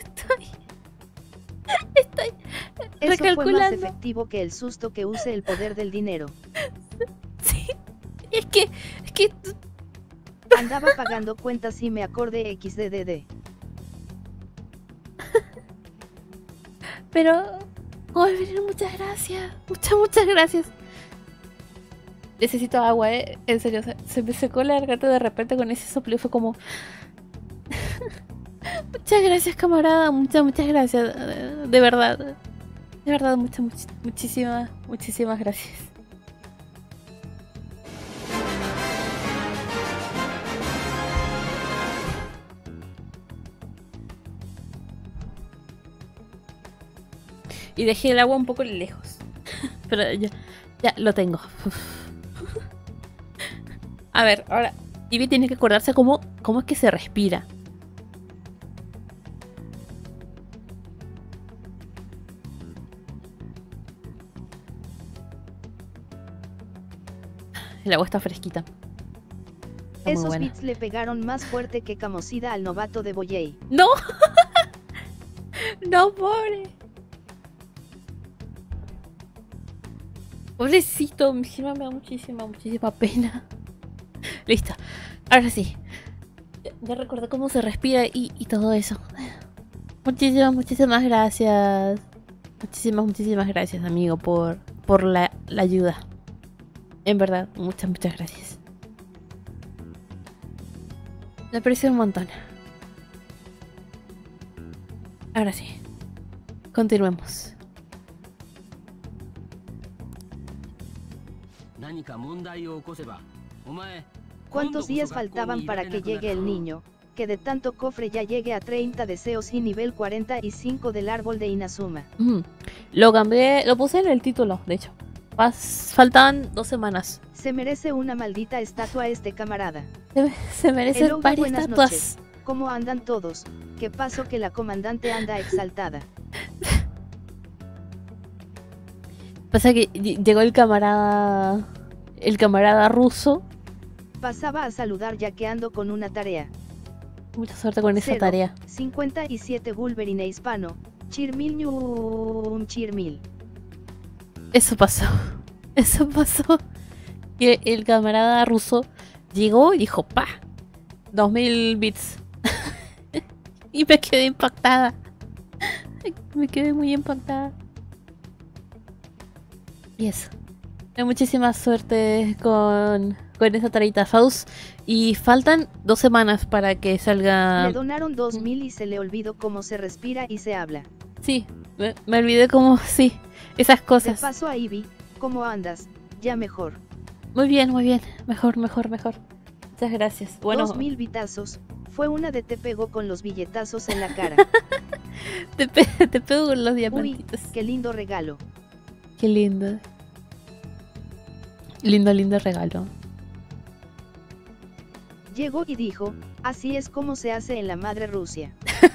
[SPEAKER 2] Eso fue más
[SPEAKER 1] recalculando.
[SPEAKER 2] efectivo que el susto que use el poder del dinero.
[SPEAKER 1] Sí, es que
[SPEAKER 2] Andaba pagando cuentas y me acordé XDDD.
[SPEAKER 1] Pero, Wolverine, muchas gracias. Muchas gracias. Necesito agua, en serio. Se me secó la garganta de repente con ese soplío. Fue como... Muchas gracias, camarada. Muchas gracias. De verdad. De verdad, muchísimas gracias. Y dejé el agua un poco lejos. Pero ya lo tengo. A ver, ahora Ivy tiene que acordarse cómo es que se respira. El agua está fresquita. Está muy
[SPEAKER 2] Esos
[SPEAKER 1] buena.
[SPEAKER 2] beats le pegaron más fuerte que Camosida al novato de Boyei.
[SPEAKER 1] ¡No! No, pobre. Pobrecito, encima me da muchísima pena. Listo. Ahora sí. Ya recordé cómo se respira y todo eso. Muchísimas gracias. Muchísimas gracias, amigo, por la ayuda. En verdad, muchas gracias. Me aprecio un montón. Ahora sí. Continuemos.
[SPEAKER 5] 何か問題を起こせば、お前。
[SPEAKER 2] ¿Cuántos días faltaban para que llegue el niño? Que de tanto cofre ya llegue a 30 deseos y nivel 45 del árbol de Inazuma.
[SPEAKER 1] Lo cambié, lo puse en el título, de hecho. Faltaban 2 semanas.
[SPEAKER 2] Se merece una maldita estatua este camarada.
[SPEAKER 1] Se merecen
[SPEAKER 2] Hello,
[SPEAKER 1] varias
[SPEAKER 2] buenas
[SPEAKER 1] estatuas.
[SPEAKER 2] noches. ¿Cómo andan todos? ¿Qué pasó que la comandante anda exaltada?
[SPEAKER 1] Pasa que llegó el camarada ruso.
[SPEAKER 2] Pasaba a saludar ya que ando con una tarea.
[SPEAKER 1] Mucha suerte con esa
[SPEAKER 2] 0,
[SPEAKER 1] tarea.
[SPEAKER 2] 57 Wolverine hispano. Chirmil chirmil.
[SPEAKER 1] Eso pasó. Que el camarada ruso llegó y dijo, ¡pa! 2000 bits. Y me quedé impactada. Me quedé muy impactada. Y eso. Hay muchísima suerte con esa tarita, Faust. Y faltan 2 semanas para que salga.
[SPEAKER 2] Le donaron 2000 y se le olvidó cómo se respira y se habla.
[SPEAKER 1] Sí, me olvidé cómo. Sí, esas
[SPEAKER 2] De
[SPEAKER 1] cosas.
[SPEAKER 2] paso a Ivy, ¿cómo andas? Ya mejor.
[SPEAKER 1] Muy bien, muy bien. Mejor, mejor, mejor. Muchas gracias. Bueno,
[SPEAKER 2] 2000 bitazos. Fue una de te pegó con los billetazos en la cara.
[SPEAKER 1] te pego con los
[SPEAKER 2] Uy,
[SPEAKER 1] diamantitos.
[SPEAKER 2] qué lindo regalo.
[SPEAKER 1] Qué lindo. Lindo, lindo regalo.
[SPEAKER 2] Llegó y dijo, así es como se hace en la madre Rusia.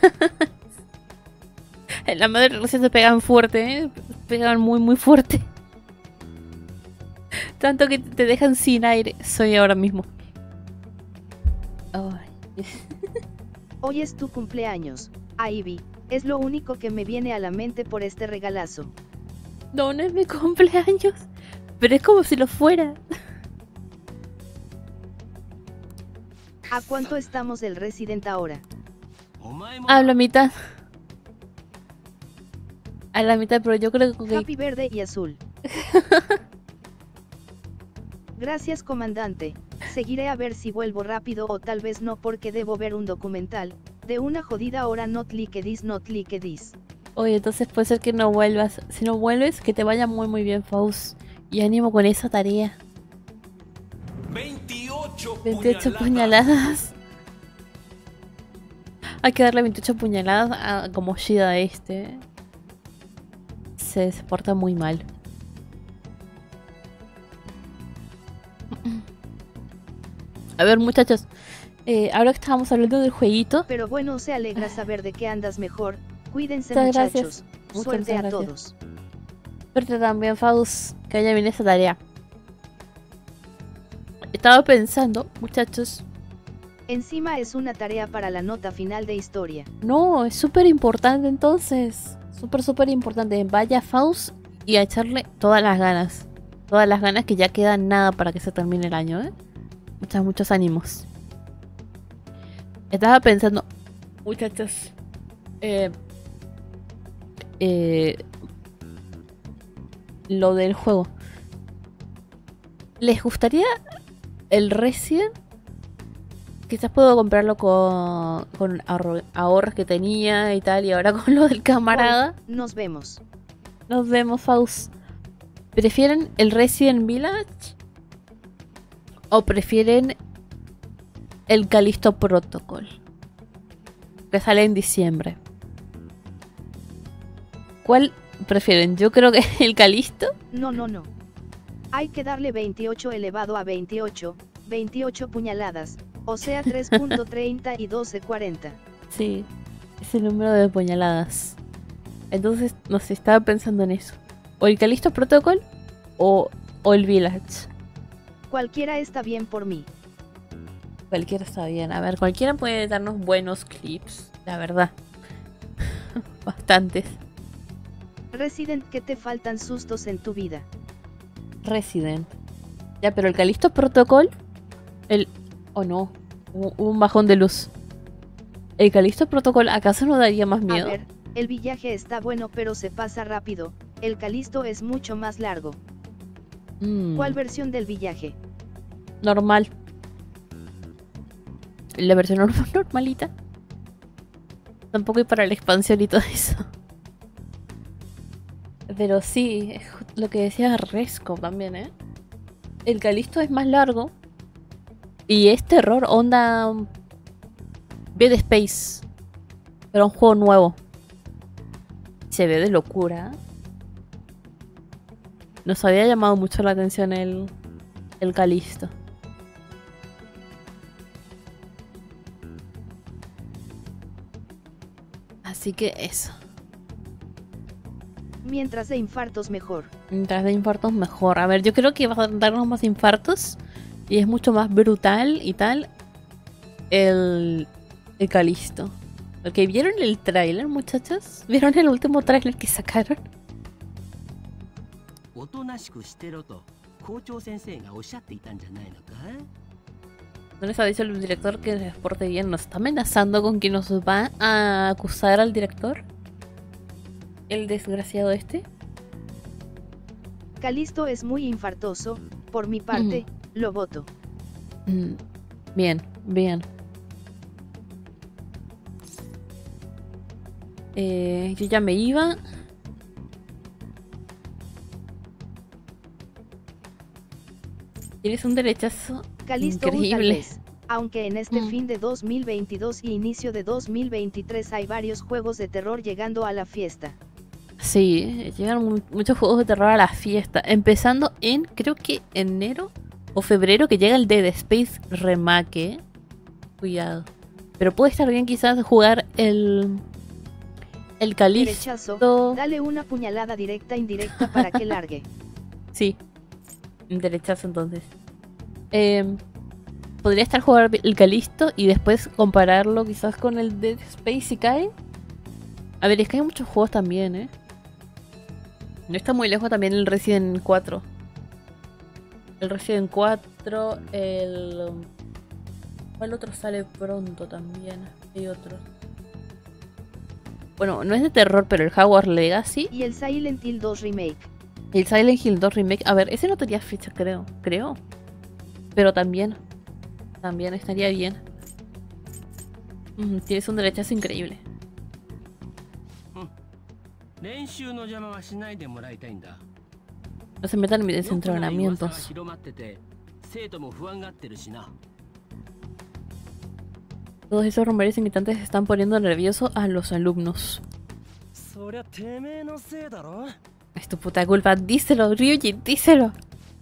[SPEAKER 1] En la madre Rusia se pegan fuerte, ¿eh? Pegan muy, muy fuerte. Tanto que te dejan sin aire. Soy ahora mismo. Ay.
[SPEAKER 2] Hoy es tu cumpleaños, Ivy. Es lo único que me viene a la mente por este regalazo.
[SPEAKER 1] No, no es mi cumpleaños. Pero es como si lo fuera.
[SPEAKER 2] ¿A cuánto estamos del Resident ahora?
[SPEAKER 1] A la mitad. A la mitad, pero yo creo que...
[SPEAKER 2] Happy verde y azul. Gracias, comandante. Seguiré a ver si vuelvo rápido o tal vez no porque debo ver un documental. De una jodida hora not like this, not like this.
[SPEAKER 1] Oye, entonces puede ser que no vuelvas. Si no vuelves, que te vaya muy muy bien, Faust. Y ánimo con esa tarea. 28 puñaladas. Hay que darle 28 puñaladas a como Shida este. Se porta muy mal. A ver, muchachos. Ahora que estábamos hablando del jueguito.
[SPEAKER 2] Pero bueno, se alegra saber de que andas mejor. Cuídense,
[SPEAKER 1] Muchas
[SPEAKER 2] muchachos.
[SPEAKER 1] gracias. Muchas
[SPEAKER 2] Suerte a
[SPEAKER 1] gracias.
[SPEAKER 2] todos.
[SPEAKER 1] Suerte también, Faust. Que haya bien esa tarea. Estaba pensando, muchachos.
[SPEAKER 2] Encima es una tarea para la nota final de historia.
[SPEAKER 1] No, es súper importante entonces. Súper importante. Vaya Faust y a echarle todas las ganas. Todas las ganas, que ya queda nada para que se termine el año, ¿eh? Muchos ánimos. Estaba pensando, muchachos. Lo del juego. ¿Les gustaría el Resident? Quizás puedo comprarlo con ahorros que tenía y tal. Y ahora con lo del camarada.
[SPEAKER 2] Hoy, nos vemos.
[SPEAKER 1] Nos vemos, Faust. ¿Prefieren el Resident Village? ¿O prefieren el Callisto Protocol? Que sale en diciembre. ¿Cuál prefieren? Yo creo que el Callisto.
[SPEAKER 2] No. Hay que darle 28 elevado a 28, 28 puñaladas, o sea 3.30 y 12.40.
[SPEAKER 1] Sí, es el número de puñaladas. Entonces, no sé, estaba pensando en eso. O el Callisto Protocol o el Village.
[SPEAKER 2] Cualquiera está bien por mí.
[SPEAKER 1] Cualquiera está bien. A ver, cualquiera puede darnos buenos clips, la verdad. Bastantes.
[SPEAKER 2] Resident, que te faltan sustos en tu vida.
[SPEAKER 1] Resident. Ya, pero el Callisto Protocol. Oh no. Hubo un bajón de luz. ¿El Callisto Protocol acaso no daría más miedo?
[SPEAKER 2] A ver, el villaje está bueno pero se pasa rápido. El Callisto es mucho más largo. ¿Cuál versión del villaje?
[SPEAKER 1] Normal. La versión normalita. Tampoco hay para la expansión y todo eso. Pero sí, es lo que decía Resco también, ¿eh? El Callisto es más largo. Y es terror, onda Dead Space. Pero un juego nuevo. Se ve de locura. Nos había llamado mucho la atención el Callisto. Así que eso.
[SPEAKER 2] Mientras de infartos mejor.
[SPEAKER 1] Mientras de infartos mejor. A ver, yo creo que va a darnos más infartos. Y es mucho más brutal y tal. El Callisto. Ok, ¿vieron el tráiler, muchachos? ¿Vieron el último tráiler que sacaron? ¿No les ha dicho el director que se porte bien? ¿Nos está amenazando con que nos va a acusar al director? El desgraciado este.
[SPEAKER 2] Calisto es muy infartoso, por mi parte, lo voto.
[SPEAKER 1] Bien, bien. Yo ya me iba. Tienes un derechazo
[SPEAKER 2] Calisto tal
[SPEAKER 1] increíble.
[SPEAKER 2] vez. Aunque en este fin de 2022 y inicio de 2023 hay varios juegos de terror llegando a la fiesta.
[SPEAKER 1] Sí, llegan muchos juegos de terror a la fiesta. Empezando en, creo que enero o febrero, que llega el Dead Space Remake. Cuidado. Pero puede estar bien quizás jugar el
[SPEAKER 2] Derechazo,
[SPEAKER 1] Calisto.
[SPEAKER 2] dale una puñalada directa indirecta para que largue.
[SPEAKER 1] Sí, un derechazo entonces. Podría estar jugar el Calisto y después compararlo quizás con el Dead Space si cae. A ver, es que hay muchos juegos también, ¿eh? No está muy lejos también el Resident 4. El Resident 4, el... ¿Cuál otro sale pronto también? Hay otro. Bueno, no es de terror, pero el Hogwarts Legacy.
[SPEAKER 2] Y el Silent Hill 2 Remake.
[SPEAKER 1] El Silent Hill 2 Remake. A ver, ese no tenía fecha, creo. Pero también estaría bien. Tienes un derechazo increíble. No se metan en mis entrenamientos. Todos esos rumores inquietantes están poniendo nervioso a los alumnos. Es tu puta culpa. Díselo, Ryuji, díselo.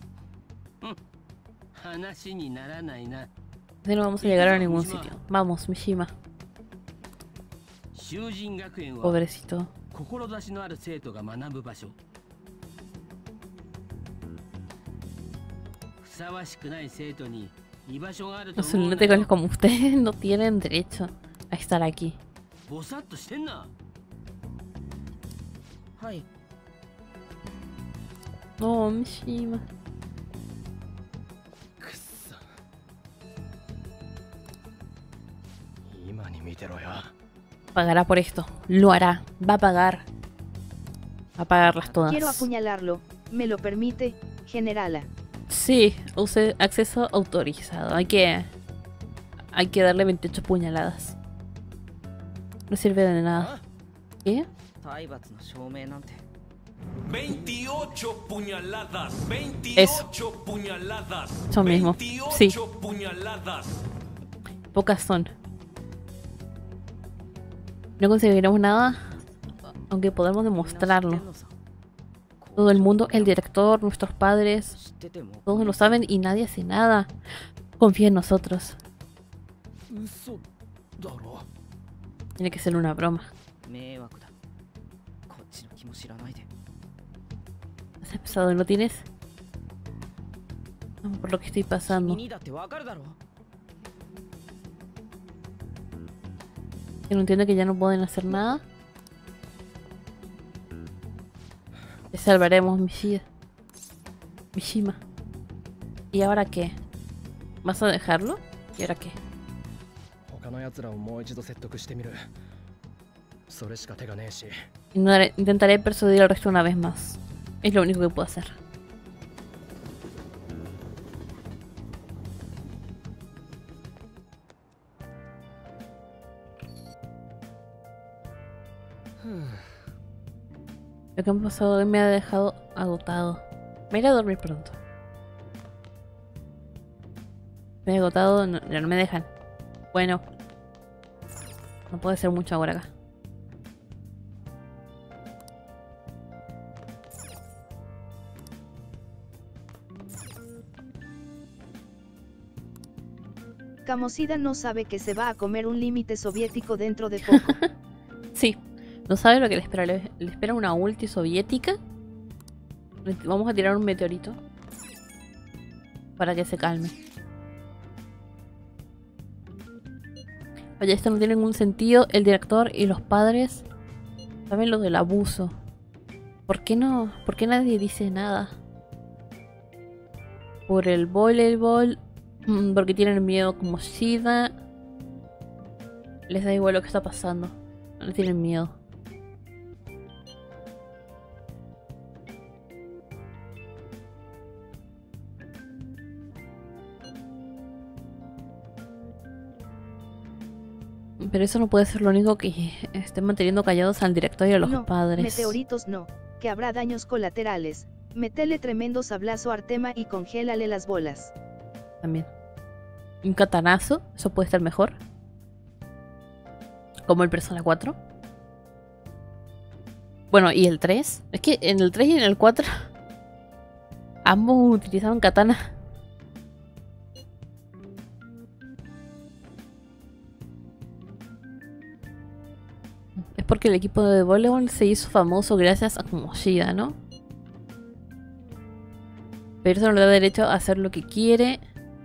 [SPEAKER 1] No vamos a llegar a ningún sitio. Vamos, Mishima. Pobrecito. Los lunáticos como ustedes no tienen derecho a estar aquí. No, Mishima. Pagará por esto. Lo hará. Va a pagar. Va a pagarlas todas.
[SPEAKER 2] Quiero apuñalarlo. ¿Me lo permite, generala?
[SPEAKER 1] Sí, use acceso autorizado. Hay que darle 28 puñaladas. No sirve de nada. ¿Qué?
[SPEAKER 7] 28 puñaladas. 28
[SPEAKER 1] Eso.
[SPEAKER 7] puñaladas.
[SPEAKER 1] Eso mismo.
[SPEAKER 7] 28
[SPEAKER 1] Sí.
[SPEAKER 7] puñaladas.
[SPEAKER 1] Pocas son. No conseguiremos nada, aunque podamos demostrarlo. Todo el mundo, el director, nuestros padres, todos lo saben y nadie hace nada. Confía en nosotros. Tiene que ser una broma. ¿Has pesado? ¿No tienes? No, por lo que estoy pasando. Que no entiendo que ya no pueden hacer nada. Te salvaremos, Mishima. ¿Y ahora qué? ¿Vas a dejarlo? ¿Y ahora qué? Intentaré persuadir al resto una vez más. Es lo único que puedo hacer. Lo que han pasado hoy me ha dejado agotado. Me iré a dormir pronto. Me he agotado, ya no me dejan. Bueno. No puede ser mucho ahora acá.
[SPEAKER 2] Kamosida no sabe que se va a comer un límite soviético dentro de poco.
[SPEAKER 1] Sí. No sabe lo que le espera. Le espera una ulti soviética. Vamos a tirar un meteorito. Para que se calme. Oye, esto no tiene ningún sentido. El director y los padres saben lo del abuso. ¿Por qué no? ¿Por qué nadie dice nada? Por el voleibol. Porque tienen miedo como Shida. Les da igual lo que está pasando. No tienen miedo. Pero eso no puede ser lo único que esté manteniendo callados al director y a los
[SPEAKER 2] No,
[SPEAKER 1] padres.
[SPEAKER 2] meteoritos no, que habrá daños colaterales. Metele tremendo sablazo a Artema y congélale las bolas.
[SPEAKER 1] También. Un katanazo, eso puede estar mejor. Como el Persona 4. Bueno, y el 3. Es que en el 3 y en el 4 ambos utilizaban katana. Es porque el equipo de voleibol se hizo famoso gracias a Kamoshida, ¿no? Pero eso no le da derecho a hacer lo que quiere.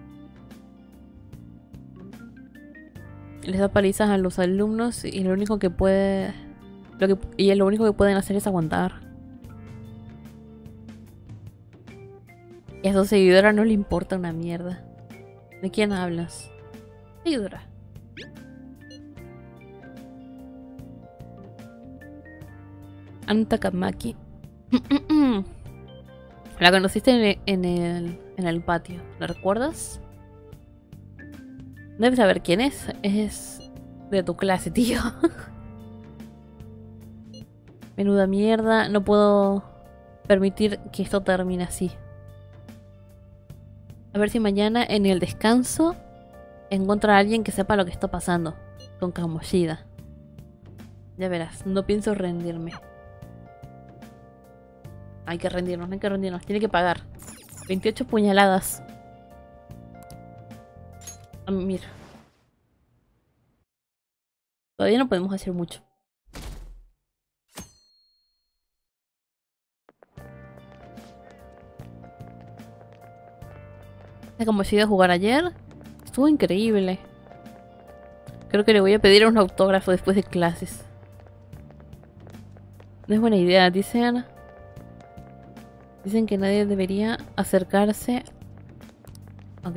[SPEAKER 1] Les da palizas a los alumnos y lo único que puede... lo único que pueden hacer es aguantar. Y a su seguidora no le importa una mierda. ¿De quién hablas? Seguidora. Anta Kamaki. La conociste en el patio. ¿La recuerdas? Debes saber quién es. Es de tu clase, tío. Menuda mierda. No puedo permitir que esto termine así. A ver si mañana en el descanso encuentro a alguien que sepa lo que está pasando con Kamoshida. Ya verás, no pienso rendirme. Hay que rendirnos, hay que rendirnos. Tiene que pagar 28 puñaladas. Ah, mira. Todavía no podemos hacer mucho. Como si iba a jugar ayer. Estuvo increíble. Creo que le voy a pedir un autógrafo después de clases. No es buena idea, dicen. Dicen que nadie debería acercarse. Ok.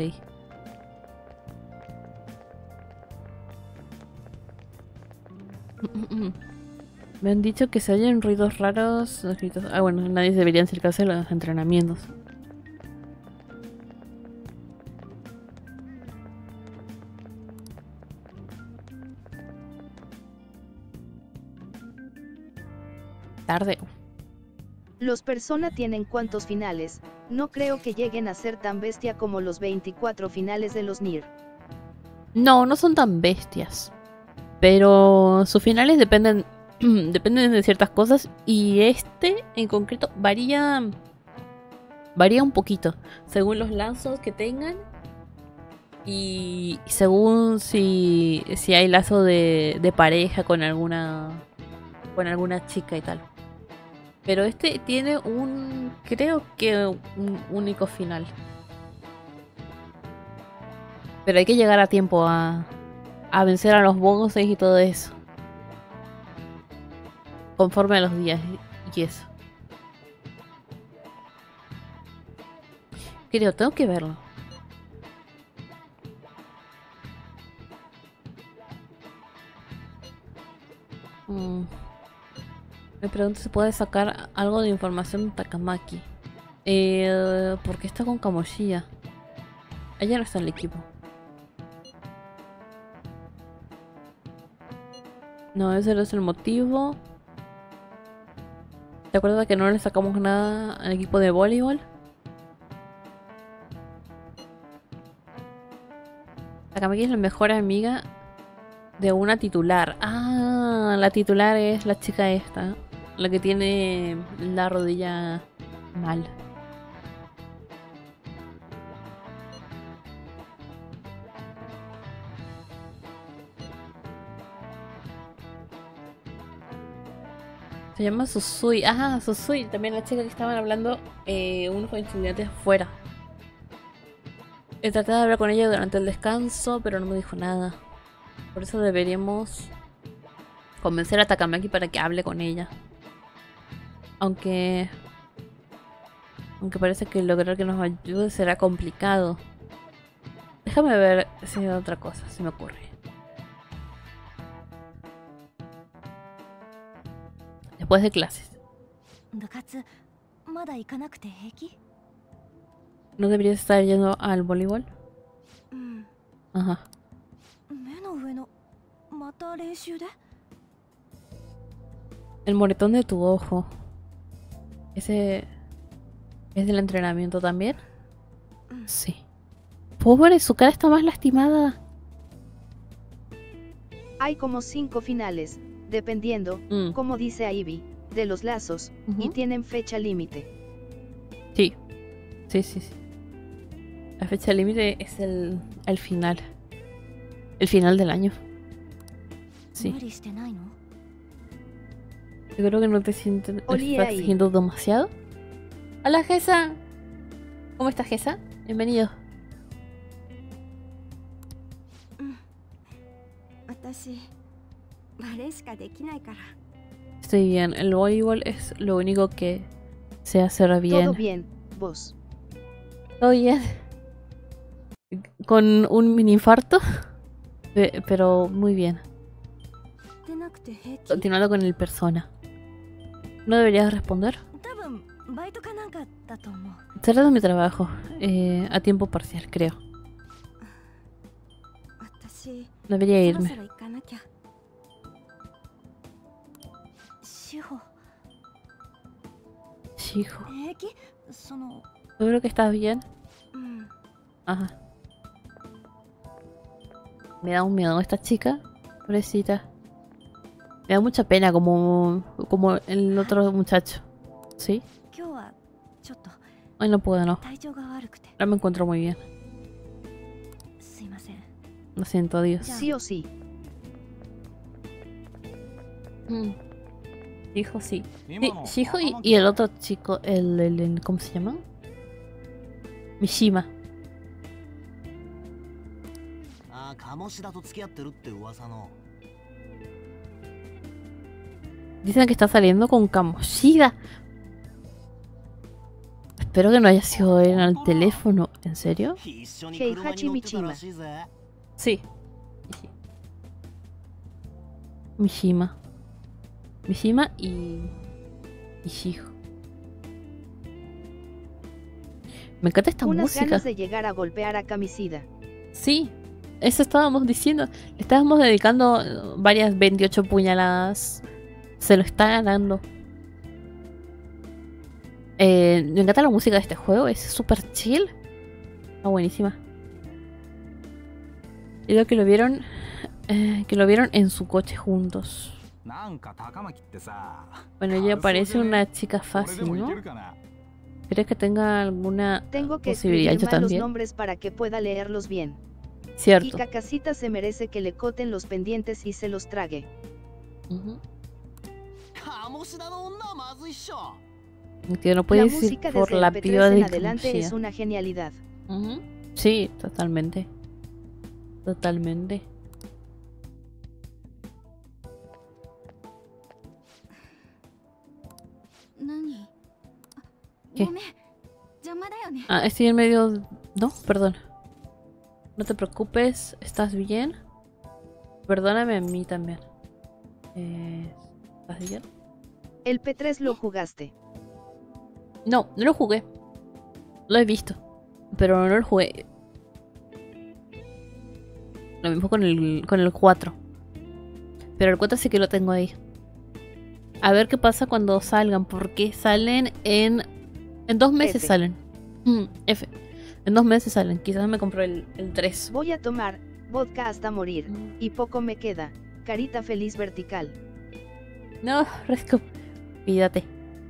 [SPEAKER 1] Me han dicho que se oyen ruidos raros. Ah, bueno, nadie debería acercarse a los entrenamientos. Tarde.
[SPEAKER 2] Los Persona tienen cuantos finales, no creo que lleguen a ser tan bestia como los 24 finales de los Nier.
[SPEAKER 1] No, no son tan bestias. Pero sus finales dependen de ciertas cosas. Y este en concreto varía un poquito. Según los lazos que tengan. Y según si hay lazo de pareja con alguna chica y tal. Pero este tiene creo que un único final. Pero hay que llegar a tiempo a vencer a los bosses y todo eso. Conforme a los días y eso. Creo, tengo que verlo. Me pregunto si puede sacar algo de información de Takamaki. ¿Por qué está con Kamoshida? Ella no está en el equipo. No, ese no es el motivo. ¿Te acuerdas que no le sacamos nada al equipo de voleibol? Takamaki es la mejor amiga de una titular. Ah, la titular es la chica esta. La que tiene la rodilla mal. Se llama Susui. Ah, Susui. También la chica que estaban hablando unos estudiantes afuera. Traté de hablar con ella durante el descanso, pero no me dijo nada. Por eso deberíamos convencer a Takamaki para que hable con ella. Aunque parece que lograr que nos ayude será complicado. Déjame ver si hay otra cosa se me ocurre. Después de clases. ¿No deberías estar yendo al voleibol? Ajá.
[SPEAKER 4] また練習で
[SPEAKER 1] El moretón de tu ojo. ¿Ese es del entrenamiento también? Sí. Pobre, su cara está más lastimada.
[SPEAKER 2] Hay como 5 finales, dependiendo, como dice Ivy, de los lazos, y tienen fecha límite.
[SPEAKER 1] Sí. Sí, sí, sí. La fecha límite es el final. El final del año. Sí.
[SPEAKER 4] 無理してないの
[SPEAKER 1] Yo creo que no te sientes.
[SPEAKER 2] Olí
[SPEAKER 1] ¿Estás
[SPEAKER 2] ahí.
[SPEAKER 1] haciendo demasiado? Hola, Gesa. ¿Cómo estás, Gesa? Bienvenido.
[SPEAKER 4] 私バレーしかできないから
[SPEAKER 1] Estoy bien. El voleibol es lo único que sé hacer bien.
[SPEAKER 2] Todo bien, vos.
[SPEAKER 1] Todo bien. Con un mini infarto. Pero muy bien.
[SPEAKER 4] でなくて平気
[SPEAKER 1] Continuando con el persona. ¿No deberías responder?
[SPEAKER 4] 多分バイトかなんかだと思う
[SPEAKER 1] Será de mi trabajo. A tiempo parcial, creo.
[SPEAKER 4] 私
[SPEAKER 1] Debería
[SPEAKER 4] そろ
[SPEAKER 1] irme.
[SPEAKER 4] そろ行かなきゃ志保
[SPEAKER 1] Chico.
[SPEAKER 4] 平気その
[SPEAKER 1] Seguro que estás bien.
[SPEAKER 4] うん
[SPEAKER 1] Ajá. Me da un miedo esta chica. Pobrecita. Me da mucha pena como el otro muchacho. ¿Sí?
[SPEAKER 4] 今日はちょっと
[SPEAKER 1] Hoy no puedo, no.
[SPEAKER 4] 体調が悪くて
[SPEAKER 1] Ahora me encuentro muy bien.
[SPEAKER 4] すいません
[SPEAKER 1] Lo siento, Dios.
[SPEAKER 2] Sí o sí.
[SPEAKER 1] Hijo, sí. Sí, Shijo y el otro chico, el ¿cómo se llama? Mishima.
[SPEAKER 8] ああ、鴨志田と付き合ってるって噂の。
[SPEAKER 1] Dicen que está saliendo con Kamoshida. Espero que no haya sido él al teléfono. ¿En serio?
[SPEAKER 8] 一緒に車に乗ってたらしいぜ。
[SPEAKER 1] Sí. Mishima. Mishima y Shijo. Me encanta esta
[SPEAKER 2] Unas
[SPEAKER 1] música.
[SPEAKER 2] ganas de llegar a golpear a Camisida.
[SPEAKER 1] Sí, eso estábamos diciendo. Le estábamos dedicando varias 28 puñaladas. Se lo está ganando. Me encanta la música de este juego. Es súper chill. Está buenísima. Y lo que lo vieron en su coche juntos.
[SPEAKER 6] なんか高巻ってさ
[SPEAKER 1] Bueno, ella parece una chica fácil, ¿no? ¿Crees que tenga alguna
[SPEAKER 2] Tengo que
[SPEAKER 1] posibilidad?
[SPEAKER 2] escribir
[SPEAKER 1] Yo
[SPEAKER 2] mal los
[SPEAKER 1] también.
[SPEAKER 2] nombres para que pueda leerlos bien. Y
[SPEAKER 1] Cierto.
[SPEAKER 2] Cacasita se merece que le coten los pendientes y se los trague.
[SPEAKER 1] Ujú.
[SPEAKER 8] 鴨志田の女はまずいっしょ。
[SPEAKER 1] Que no
[SPEAKER 2] La
[SPEAKER 1] puedes ir
[SPEAKER 2] música
[SPEAKER 1] por
[SPEAKER 2] desde
[SPEAKER 1] la
[SPEAKER 2] el P3
[SPEAKER 1] piba
[SPEAKER 2] en
[SPEAKER 1] de
[SPEAKER 2] adelante
[SPEAKER 1] Kamoshida.
[SPEAKER 2] es una genialidad.
[SPEAKER 1] Ujú. Sí, totalmente. Totalmente.
[SPEAKER 4] 何
[SPEAKER 1] ¿Qué?
[SPEAKER 4] ごめん邪魔だよね
[SPEAKER 1] Ah, estoy en medio... No, perdón. No te preocupes, ¿estás bien? Perdóname a mí también. ¿Estás bien?
[SPEAKER 2] El P3 lo jugaste.
[SPEAKER 1] No, no lo jugué. Lo he visto. Pero no lo jugué. Lo mismo con el 4. Pero el 4 sí que lo tengo ahí. A ver qué pasa cuando salgan. Porque salen en 2 meses
[SPEAKER 2] F.
[SPEAKER 1] salen. F. En 2 meses salen. Quizás me compro el 3.
[SPEAKER 2] Voy a tomar vodka hasta morir. Y poco me queda. Carita feliz vertical.
[SPEAKER 1] No, Resco. Cuídate.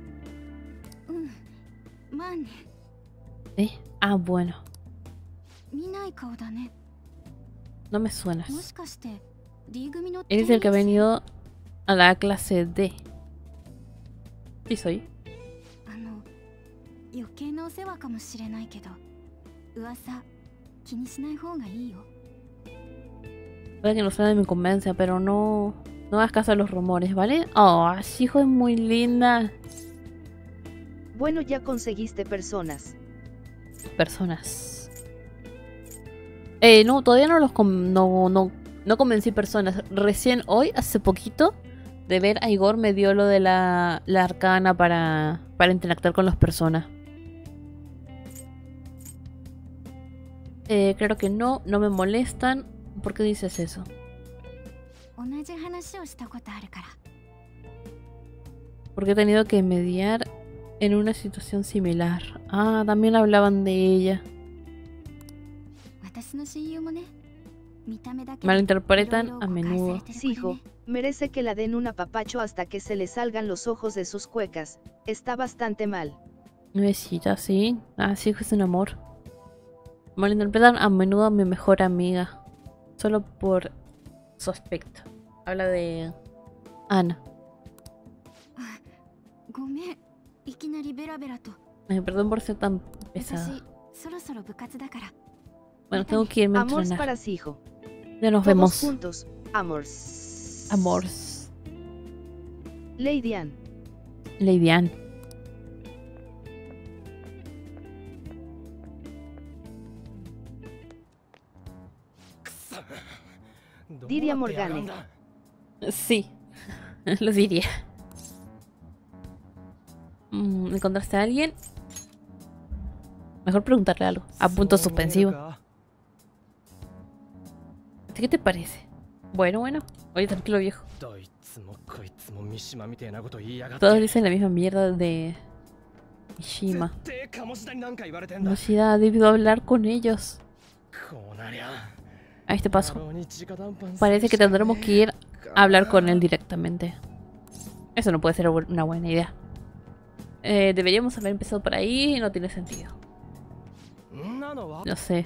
[SPEAKER 4] うんまあね
[SPEAKER 1] Ah, bueno.
[SPEAKER 4] 見ない顔だね
[SPEAKER 1] No me
[SPEAKER 4] も
[SPEAKER 1] suenas.
[SPEAKER 4] しかして D 組の
[SPEAKER 1] Eres el que ha
[SPEAKER 4] 店員
[SPEAKER 1] venido a la clase D. Sí soy.
[SPEAKER 4] あの余計なお世話かもしれないけど噂気にしない方がいいよ
[SPEAKER 1] Puede que no sea de mi conveniencia, pero no hagas caso a los rumores, ¿vale? Oh, Shijo es muy linda.
[SPEAKER 2] Bueno, ya conseguiste personas.
[SPEAKER 1] Personas. No, todavía no no convencí personas. Recién hoy, hace poquito, de ver a Igor me dio lo de la arcana para interactuar con las personas. Claro que no me molestan. ¿Por qué dices eso?
[SPEAKER 4] 同じ話をしたことあるから。
[SPEAKER 1] Porque he tenido que mediar en una situación similar. Ah, también hablaban de ella.
[SPEAKER 4] 私の親友もね、見た目だけで
[SPEAKER 1] Malinterpretan
[SPEAKER 4] 色
[SPEAKER 1] a
[SPEAKER 4] 々誤解さ
[SPEAKER 1] menudo.
[SPEAKER 4] れてる子でね。
[SPEAKER 2] Sijo, merece que la den un apapacho hasta que se le salgan los ojos de sus cuecas. Está bastante mal.
[SPEAKER 1] Nuevecita, sí. Ah, sí, es un amor. Malinterpretan a menudo a mi mejor amiga. Solo por su aspecto. Habla de Ana.
[SPEAKER 4] ごめん、いきなりベラベラと。
[SPEAKER 1] Perdón por ser tan pesada.
[SPEAKER 4] 私、そろそろ部活だから。
[SPEAKER 1] Bueno, tengo que irme a
[SPEAKER 2] Amors
[SPEAKER 1] entrenar.
[SPEAKER 2] para Sijo.
[SPEAKER 1] Ya nos
[SPEAKER 2] Todos
[SPEAKER 1] vemos.
[SPEAKER 2] juntos. Amors.
[SPEAKER 1] Amors.
[SPEAKER 2] Lady Anne.
[SPEAKER 1] Lady Anne.
[SPEAKER 2] Diría Morgane.
[SPEAKER 1] Sí, lo diría. ¿Encontraste a alguien? Mejor preguntarle algo. A punto suspensivo. ¿Qué te parece? Bueno, bueno. Oye, tranquilo, viejo. Todos dicen la misma mierda de Mishima. Moshida ha debido hablar con ellos. A este paso. Parece que tendremos que ir a hablar con él directamente. Eso no puede ser una buena idea. Deberíamos haber empezado por ahí y no tiene sentido. No sé.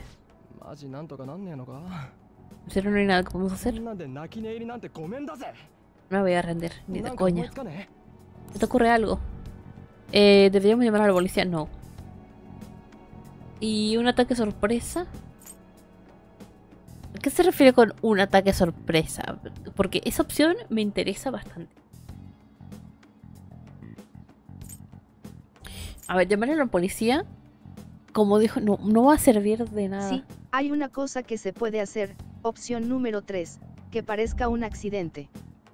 [SPEAKER 1] ¿En serio no hay nada que podemos hacer? No me voy a rendir, ni de coña. ¿Se te ocurre algo? ¿Deberíamos llamar a la policía? No. ¿Y un ataque sorpresa? ¿A qué se refiere con un ataque sorpresa? Porque esa opción me interesa bastante. A ver, llamar a la policía, como dijo, no va a servir de nada.
[SPEAKER 2] Sí, hay una cosa que se puede hacer. Opción número 3. Que parezca un accidente.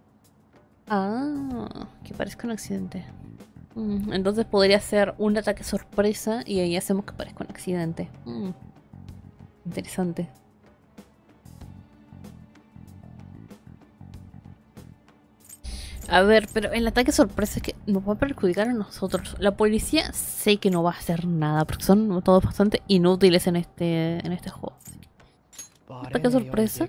[SPEAKER 1] Ah, que parezca un accidente. Entonces podría ser un ataque sorpresa y ahí hacemos que parezca un accidente. Interesante. A ver, pero el ataque sorpresa es que nos va a perjudicar a nosotros. La policía sé que no va a hacer nada porque son todos bastante inútiles en este juego. Ataque sorpresa.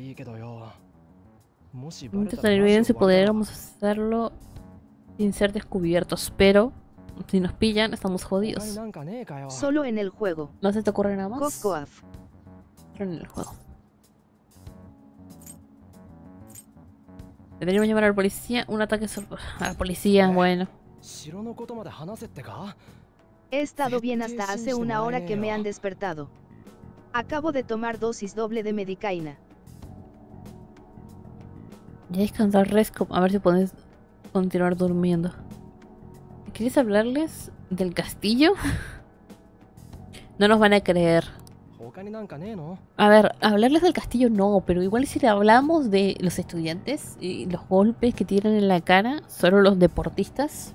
[SPEAKER 1] Estaría bien si pudiéramos hacerlo sin ser descubiertos, pero si nos pillan estamos jodidos.
[SPEAKER 2] Solo en el juego.
[SPEAKER 1] ¿No se te ocurre nada más?
[SPEAKER 2] Cocoaf.
[SPEAKER 1] Solo en el juego. Deberíamos llamar a la policía. Un ataque sorpresa. A la policía, bueno.
[SPEAKER 2] He estado bien hasta hace una hora que me han despertado. Acabo de tomar dosis doble de medicaina.
[SPEAKER 1] Ya descansar Rescom. A ver si podés continuar durmiendo. ¿Quieres hablarles del castillo? No nos van a creer. A ver, hablarles del castillo no, pero igual si le hablamos de los estudiantes y los golpes que tienen en la cara, solo los deportistas.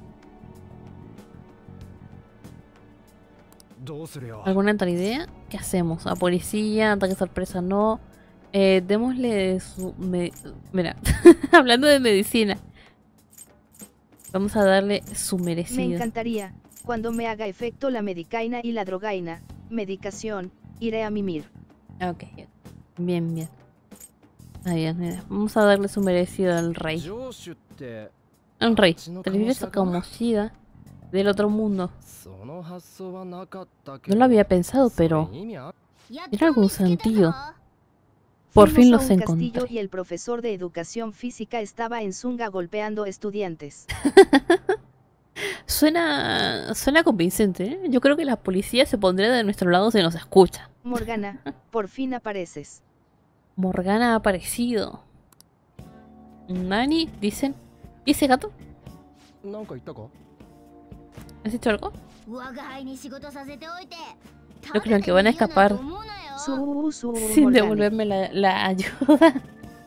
[SPEAKER 1] ¿Alguna otra idea? ¿Qué hacemos? ¿A policía? ¿Ataque sorpresa? No. Démosle su... Mira, hablando de medicina. Vamos a darle su merecido.
[SPEAKER 2] Me encantaría, cuando me haga efecto la medicaina y la drogaina, medicación, iré a mimir.
[SPEAKER 1] Ok, bien, bien. Bien, mira. Vamos a darle su merecido al rey. Al rey, te refieres a Kamoshida del otro mundo. No lo había pensado, pero tiene algún sentido. Por fin
[SPEAKER 2] Fuimos
[SPEAKER 1] los
[SPEAKER 2] a un
[SPEAKER 1] encontré.
[SPEAKER 2] castillo y el profesor de educación física estaba en zunga golpeando estudiantes.
[SPEAKER 1] Suena convincente, ¿eh? Yo creo que la policía se pondría de nuestro lado si nos escucha.
[SPEAKER 2] Morgana, por fin apareces.
[SPEAKER 1] Morgana ha aparecido. Nani, dicen. ¿Y ese gato? ¿Has hecho algo? Yo creo que van a escapar sin
[SPEAKER 2] Morgane.
[SPEAKER 1] devolverme la ayuda.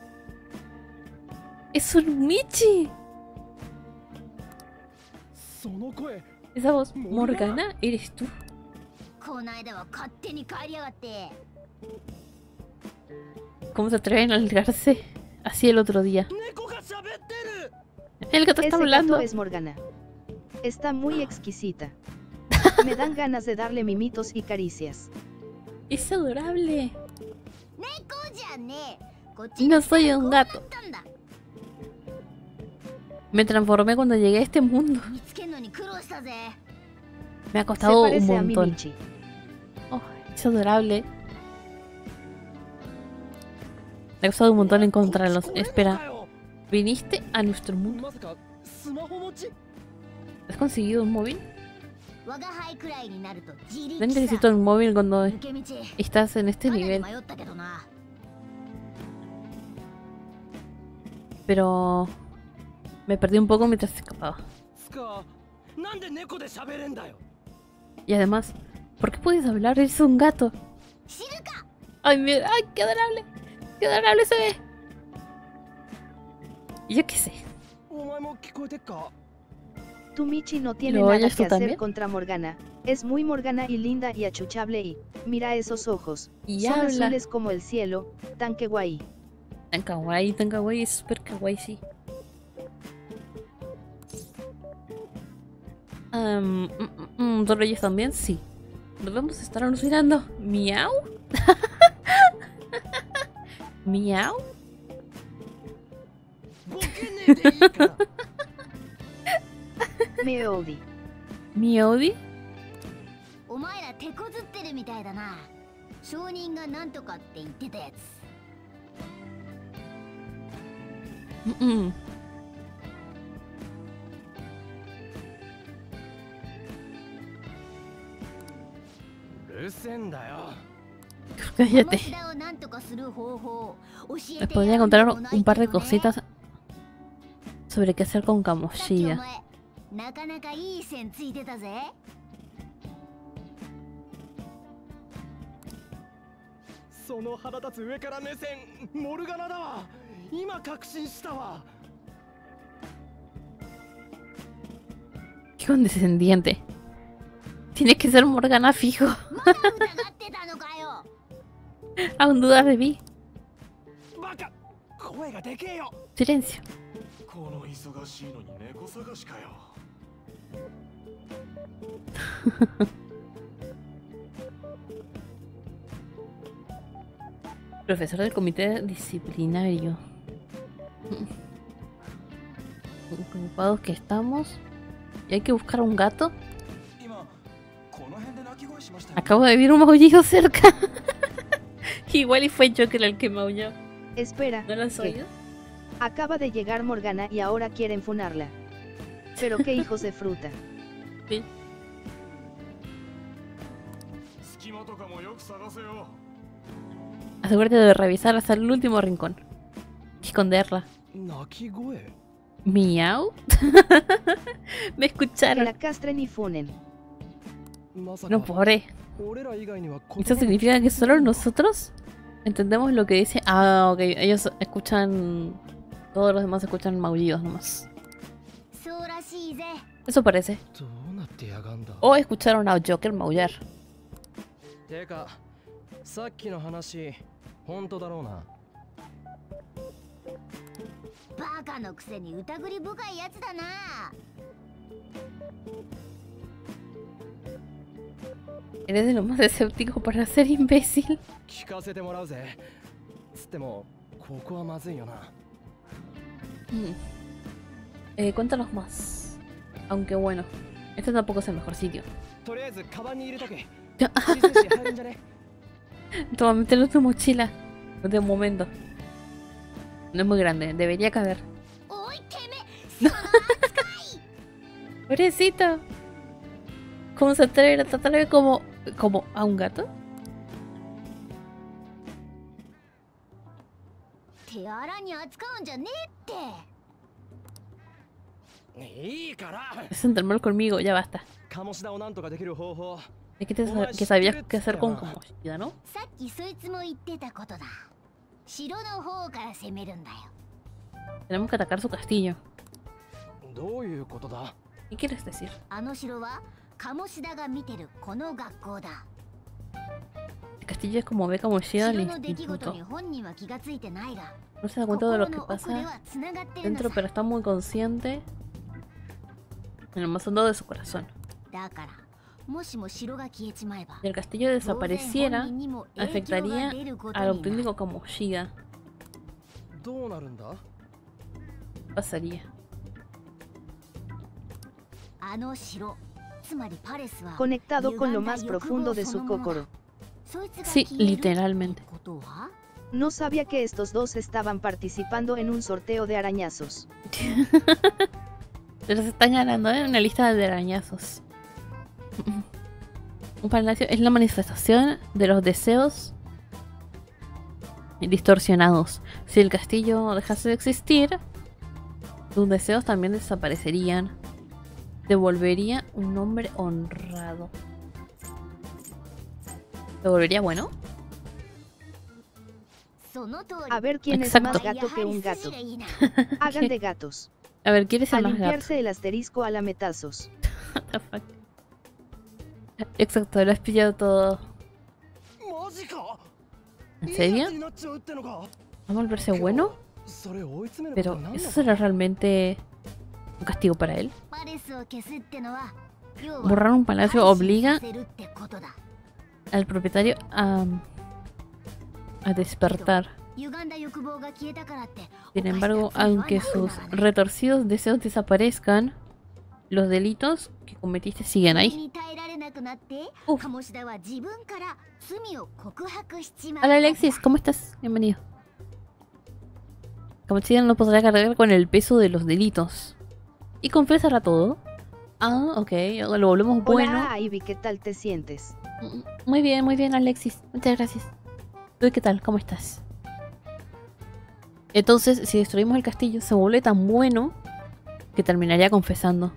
[SPEAKER 1] ¡Es un Michi! Esa voz, Morgana, ¿eres tú? ¿Cómo se atreven a largarse así el otro día.
[SPEAKER 5] 猫が喋ってる。
[SPEAKER 1] El gato está
[SPEAKER 2] Ese
[SPEAKER 1] hablando.
[SPEAKER 2] gato es Morgana. Está muy exquisita. Me dan ganas de darle mimitos y caricias.
[SPEAKER 1] Es adorable.
[SPEAKER 4] 猫じゃねえ。こっ
[SPEAKER 1] No soy un gato.
[SPEAKER 4] たんだ。
[SPEAKER 1] Me transformé cuando llegué a este mundo.
[SPEAKER 4] 見つけんのに苦労したぜ。
[SPEAKER 1] Me ha
[SPEAKER 2] Se
[SPEAKER 1] costado un
[SPEAKER 2] parece a
[SPEAKER 1] montón.
[SPEAKER 2] Mimichi.
[SPEAKER 1] Oh, es adorable. Me ha costado un montón encontrarlos. Espera, ¿viniste a nuestro mundo?
[SPEAKER 5] まさかスマホ持ち？
[SPEAKER 1] ¿Has conseguido un móvil?
[SPEAKER 4] 我が輩くらいになると自
[SPEAKER 1] No
[SPEAKER 4] 力
[SPEAKER 1] necesito un móvil cuando
[SPEAKER 4] 抜け道。
[SPEAKER 1] estás en este
[SPEAKER 4] かなり
[SPEAKER 1] nivel.
[SPEAKER 4] 迷ったけどな。
[SPEAKER 1] Pero me perdí un poco mientras escapaba.
[SPEAKER 5] つかなんで猫で喋れんだよ。
[SPEAKER 1] Y además, ¿por qué puedes hablar? Eres un gato.
[SPEAKER 4] 知るか。
[SPEAKER 1] ¡Ay, ¡ay, qué adorable! ¡Qué adorable se ve! Y yo qué sé.
[SPEAKER 5] お前も聞こえてっか？
[SPEAKER 2] Tu Michi no tiene
[SPEAKER 1] ¿Lo
[SPEAKER 2] nada
[SPEAKER 1] oyes
[SPEAKER 2] que
[SPEAKER 1] tú
[SPEAKER 2] hacer
[SPEAKER 1] también?
[SPEAKER 2] contra Morgana. Es muy Morgana y linda y achuchable y, mira esos ojos.
[SPEAKER 1] Y
[SPEAKER 2] Son
[SPEAKER 1] habla.
[SPEAKER 2] azules como el cielo, tan que guay.
[SPEAKER 1] Tan kawaii, es súper kawaii, sí. ¿Solo ellos también? Sí. Debemos estarnos mirando. ¿Miau? ¿Miau?
[SPEAKER 5] ボケねえでいいから。
[SPEAKER 2] Meodi.
[SPEAKER 1] ¿Miaudi?
[SPEAKER 4] お前ら手こずってるみたいだな。証人がなんとかって言ってたやつ。
[SPEAKER 5] うるせえんだよ。
[SPEAKER 1] Cállate.
[SPEAKER 4] 鴨志田をなんとかする方法教え
[SPEAKER 1] Les
[SPEAKER 4] て
[SPEAKER 1] podría
[SPEAKER 4] やる
[SPEAKER 1] contar
[SPEAKER 4] でもない
[SPEAKER 1] un par de
[SPEAKER 4] けどね。
[SPEAKER 1] cositas sobre qué hacer con
[SPEAKER 4] さっきお
[SPEAKER 1] Kamoshida.
[SPEAKER 4] 前なかなかいい線ついてたぜ。
[SPEAKER 5] その腹立つ上から目線、モルガナだわ。今確信したわ。
[SPEAKER 1] Qué condescendiente. Tiene que ser Morgana fijo.
[SPEAKER 4] まだ疑ってたのかよ。
[SPEAKER 1] Aún dudas de mí.
[SPEAKER 5] バカ、声がでけえよ。
[SPEAKER 1] Silencio.
[SPEAKER 6] この忙しいのに猫探しかよ。
[SPEAKER 1] Profesor del comité disciplinario. Preocupados que estamos. Y hay que buscar un gato.
[SPEAKER 6] 今この辺で鳴き声しましたよ。
[SPEAKER 1] Acabo de ver un maullido cerca. Igual y fue Joker el que maulló.
[SPEAKER 2] Espera.
[SPEAKER 1] ¿No lo has
[SPEAKER 2] ¿qué?
[SPEAKER 1] oído?
[SPEAKER 2] Acaba de llegar Morgana y ahora quieren funarla. Pero qué hijos de fruta.
[SPEAKER 1] Sí.
[SPEAKER 6] 隙間とかもよく探せよ。
[SPEAKER 1] Asegúrate de revisar hasta el último rincón. Y esconderla.
[SPEAKER 5] 鳴き声？
[SPEAKER 1] ¿Miau? Me
[SPEAKER 2] Que
[SPEAKER 1] escucharon.
[SPEAKER 2] la castren y funen.
[SPEAKER 5] まさか
[SPEAKER 1] No, pobre.
[SPEAKER 5] 俺ら以外には言葉
[SPEAKER 1] ¿Eso significa que solo nosotros entendemos lo que dice? Ah, ok. Ellos escuchan... Todos los demás escuchan maullidos nomás.
[SPEAKER 4] そうらしいぜ。
[SPEAKER 1] Eso parece.
[SPEAKER 5] どうなってやがんだ。
[SPEAKER 1] O escucharon a Joker maullar.
[SPEAKER 5] てか、さっきの話、本当だろうな。
[SPEAKER 4] バカのくせに疑り深いやつだな。
[SPEAKER 1] Eres de lo más escéptico para ser imbécil.
[SPEAKER 5] 聞かせてもらうぜ。つっても、ここはまずいよな。
[SPEAKER 1] Cuéntanos más. Aunque bueno, este tampoco es el mejor sitio.
[SPEAKER 5] とりあえず、カバンに入れとけ。
[SPEAKER 1] Ya.
[SPEAKER 5] 小さいし入るんじゃね？
[SPEAKER 1] Toma, mételo en tu mochila. De momento. No es muy grande, debería caber.
[SPEAKER 4] おいてめえ、その扱い。
[SPEAKER 1] Pobrecito. ¿Cómo se atreve a tratarle como a un gato?
[SPEAKER 4] 手荒に扱うんじゃねえって。
[SPEAKER 5] いいから。
[SPEAKER 1] Es enfermar conmigo, ya basta.
[SPEAKER 5] 鴨志田をなんとかできる方法。
[SPEAKER 1] Es que sabías qué hacer con Kamoshida, ¿no?
[SPEAKER 4] さっきそいつも言ってたことだ。城の方から攻めるんだよ。
[SPEAKER 1] Tenemos que atacar su castillo.
[SPEAKER 5] どういうことだ？
[SPEAKER 1] ¿Qué quieres decir?
[SPEAKER 4] あの城は鴨志田が見てるこの学校だ。
[SPEAKER 1] castillo es como beca mochila del
[SPEAKER 4] 城の出来事
[SPEAKER 1] instituto.
[SPEAKER 4] に本人は気がついてないが
[SPEAKER 1] No se da cuenta de lo que
[SPEAKER 4] 心の奥で
[SPEAKER 1] pasa
[SPEAKER 4] はつながってる
[SPEAKER 1] dentro,
[SPEAKER 4] のさ
[SPEAKER 1] pero está muy consciente en lo más hondo de su corazón.
[SPEAKER 4] だからもしも城が消えちまえば
[SPEAKER 1] Si el castillo
[SPEAKER 4] 当然
[SPEAKER 1] desapareciera,
[SPEAKER 4] 本人にも影響が
[SPEAKER 1] afectaría
[SPEAKER 4] 出ること
[SPEAKER 1] al
[SPEAKER 4] になる
[SPEAKER 1] auténtico Kamoshida.
[SPEAKER 5] どうなるんだ？
[SPEAKER 1] Pasaría.
[SPEAKER 4] あの城つまりパレスは
[SPEAKER 2] Conectado con lo más profundo de su kokoro.
[SPEAKER 4] そいつが
[SPEAKER 1] Sí,
[SPEAKER 4] 消える
[SPEAKER 1] literalmente.
[SPEAKER 4] ってことは
[SPEAKER 2] No sabía que estos dos estaban participando en un sorteo de arañazos.
[SPEAKER 1] Pero se están ganando en una lista de arañazos. Un palacio es la manifestación de los deseos distorsionados. Si el castillo dejase de existir, tus deseos también desaparecerían. Devolvería un nombre honrado. ¿Devolvería bueno?
[SPEAKER 4] その通り
[SPEAKER 2] A ver quién es
[SPEAKER 1] Exacto.
[SPEAKER 2] más gato que un
[SPEAKER 4] やはり
[SPEAKER 2] gato.
[SPEAKER 4] 筋がいいな
[SPEAKER 2] Hagan de gatos.
[SPEAKER 1] A ver, ¿quieres
[SPEAKER 2] A
[SPEAKER 1] ser más gato?
[SPEAKER 2] limpiarse el asterisco a lametazos.
[SPEAKER 1] What the fuck? Exacto, lo has pillado todo.
[SPEAKER 5] マジか。
[SPEAKER 1] ¿En
[SPEAKER 5] いい
[SPEAKER 1] serio?
[SPEAKER 5] やつになっちゃうってのか。
[SPEAKER 1] ¿Va a volverse bueno?
[SPEAKER 5] それ追い詰めること
[SPEAKER 1] Pero,
[SPEAKER 5] になんの
[SPEAKER 1] ¿eso
[SPEAKER 5] か。
[SPEAKER 1] será realmente un castigo para él?
[SPEAKER 4] パレスを消すってのは要は
[SPEAKER 1] Borrar un palacio
[SPEAKER 4] 改心
[SPEAKER 1] obliga
[SPEAKER 4] させるってことだ
[SPEAKER 1] al propietario a despertar.
[SPEAKER 4] 歪んだ欲望が消えたからって
[SPEAKER 1] Sin
[SPEAKER 4] 犯した
[SPEAKER 1] embargo,
[SPEAKER 4] 罪は
[SPEAKER 1] aunque
[SPEAKER 4] なく
[SPEAKER 1] sus
[SPEAKER 4] ならない
[SPEAKER 1] retorcidos deseos desaparezcan, los delitos que cometiste siguen
[SPEAKER 4] それ
[SPEAKER 1] ahí.
[SPEAKER 4] に耐えられなくなって
[SPEAKER 1] Uf.
[SPEAKER 4] 鴨志田は自分から罪を告白しちまう
[SPEAKER 1] Hola Alexis, ¿cómo estás? Bienvenido. Kamoshida no podrá cargar con el peso de los delitos. Y confesará todo. Ah, ok, lo volvemos bueno.
[SPEAKER 2] Hola Ivy, ¿qué tal te sientes?
[SPEAKER 1] Muy bien Alexis, muchas gracias. ¿Tú qué tal? ¿Cómo estás? Entonces, si destruimos el castillo, se vuelve tan bueno que terminaría confesando.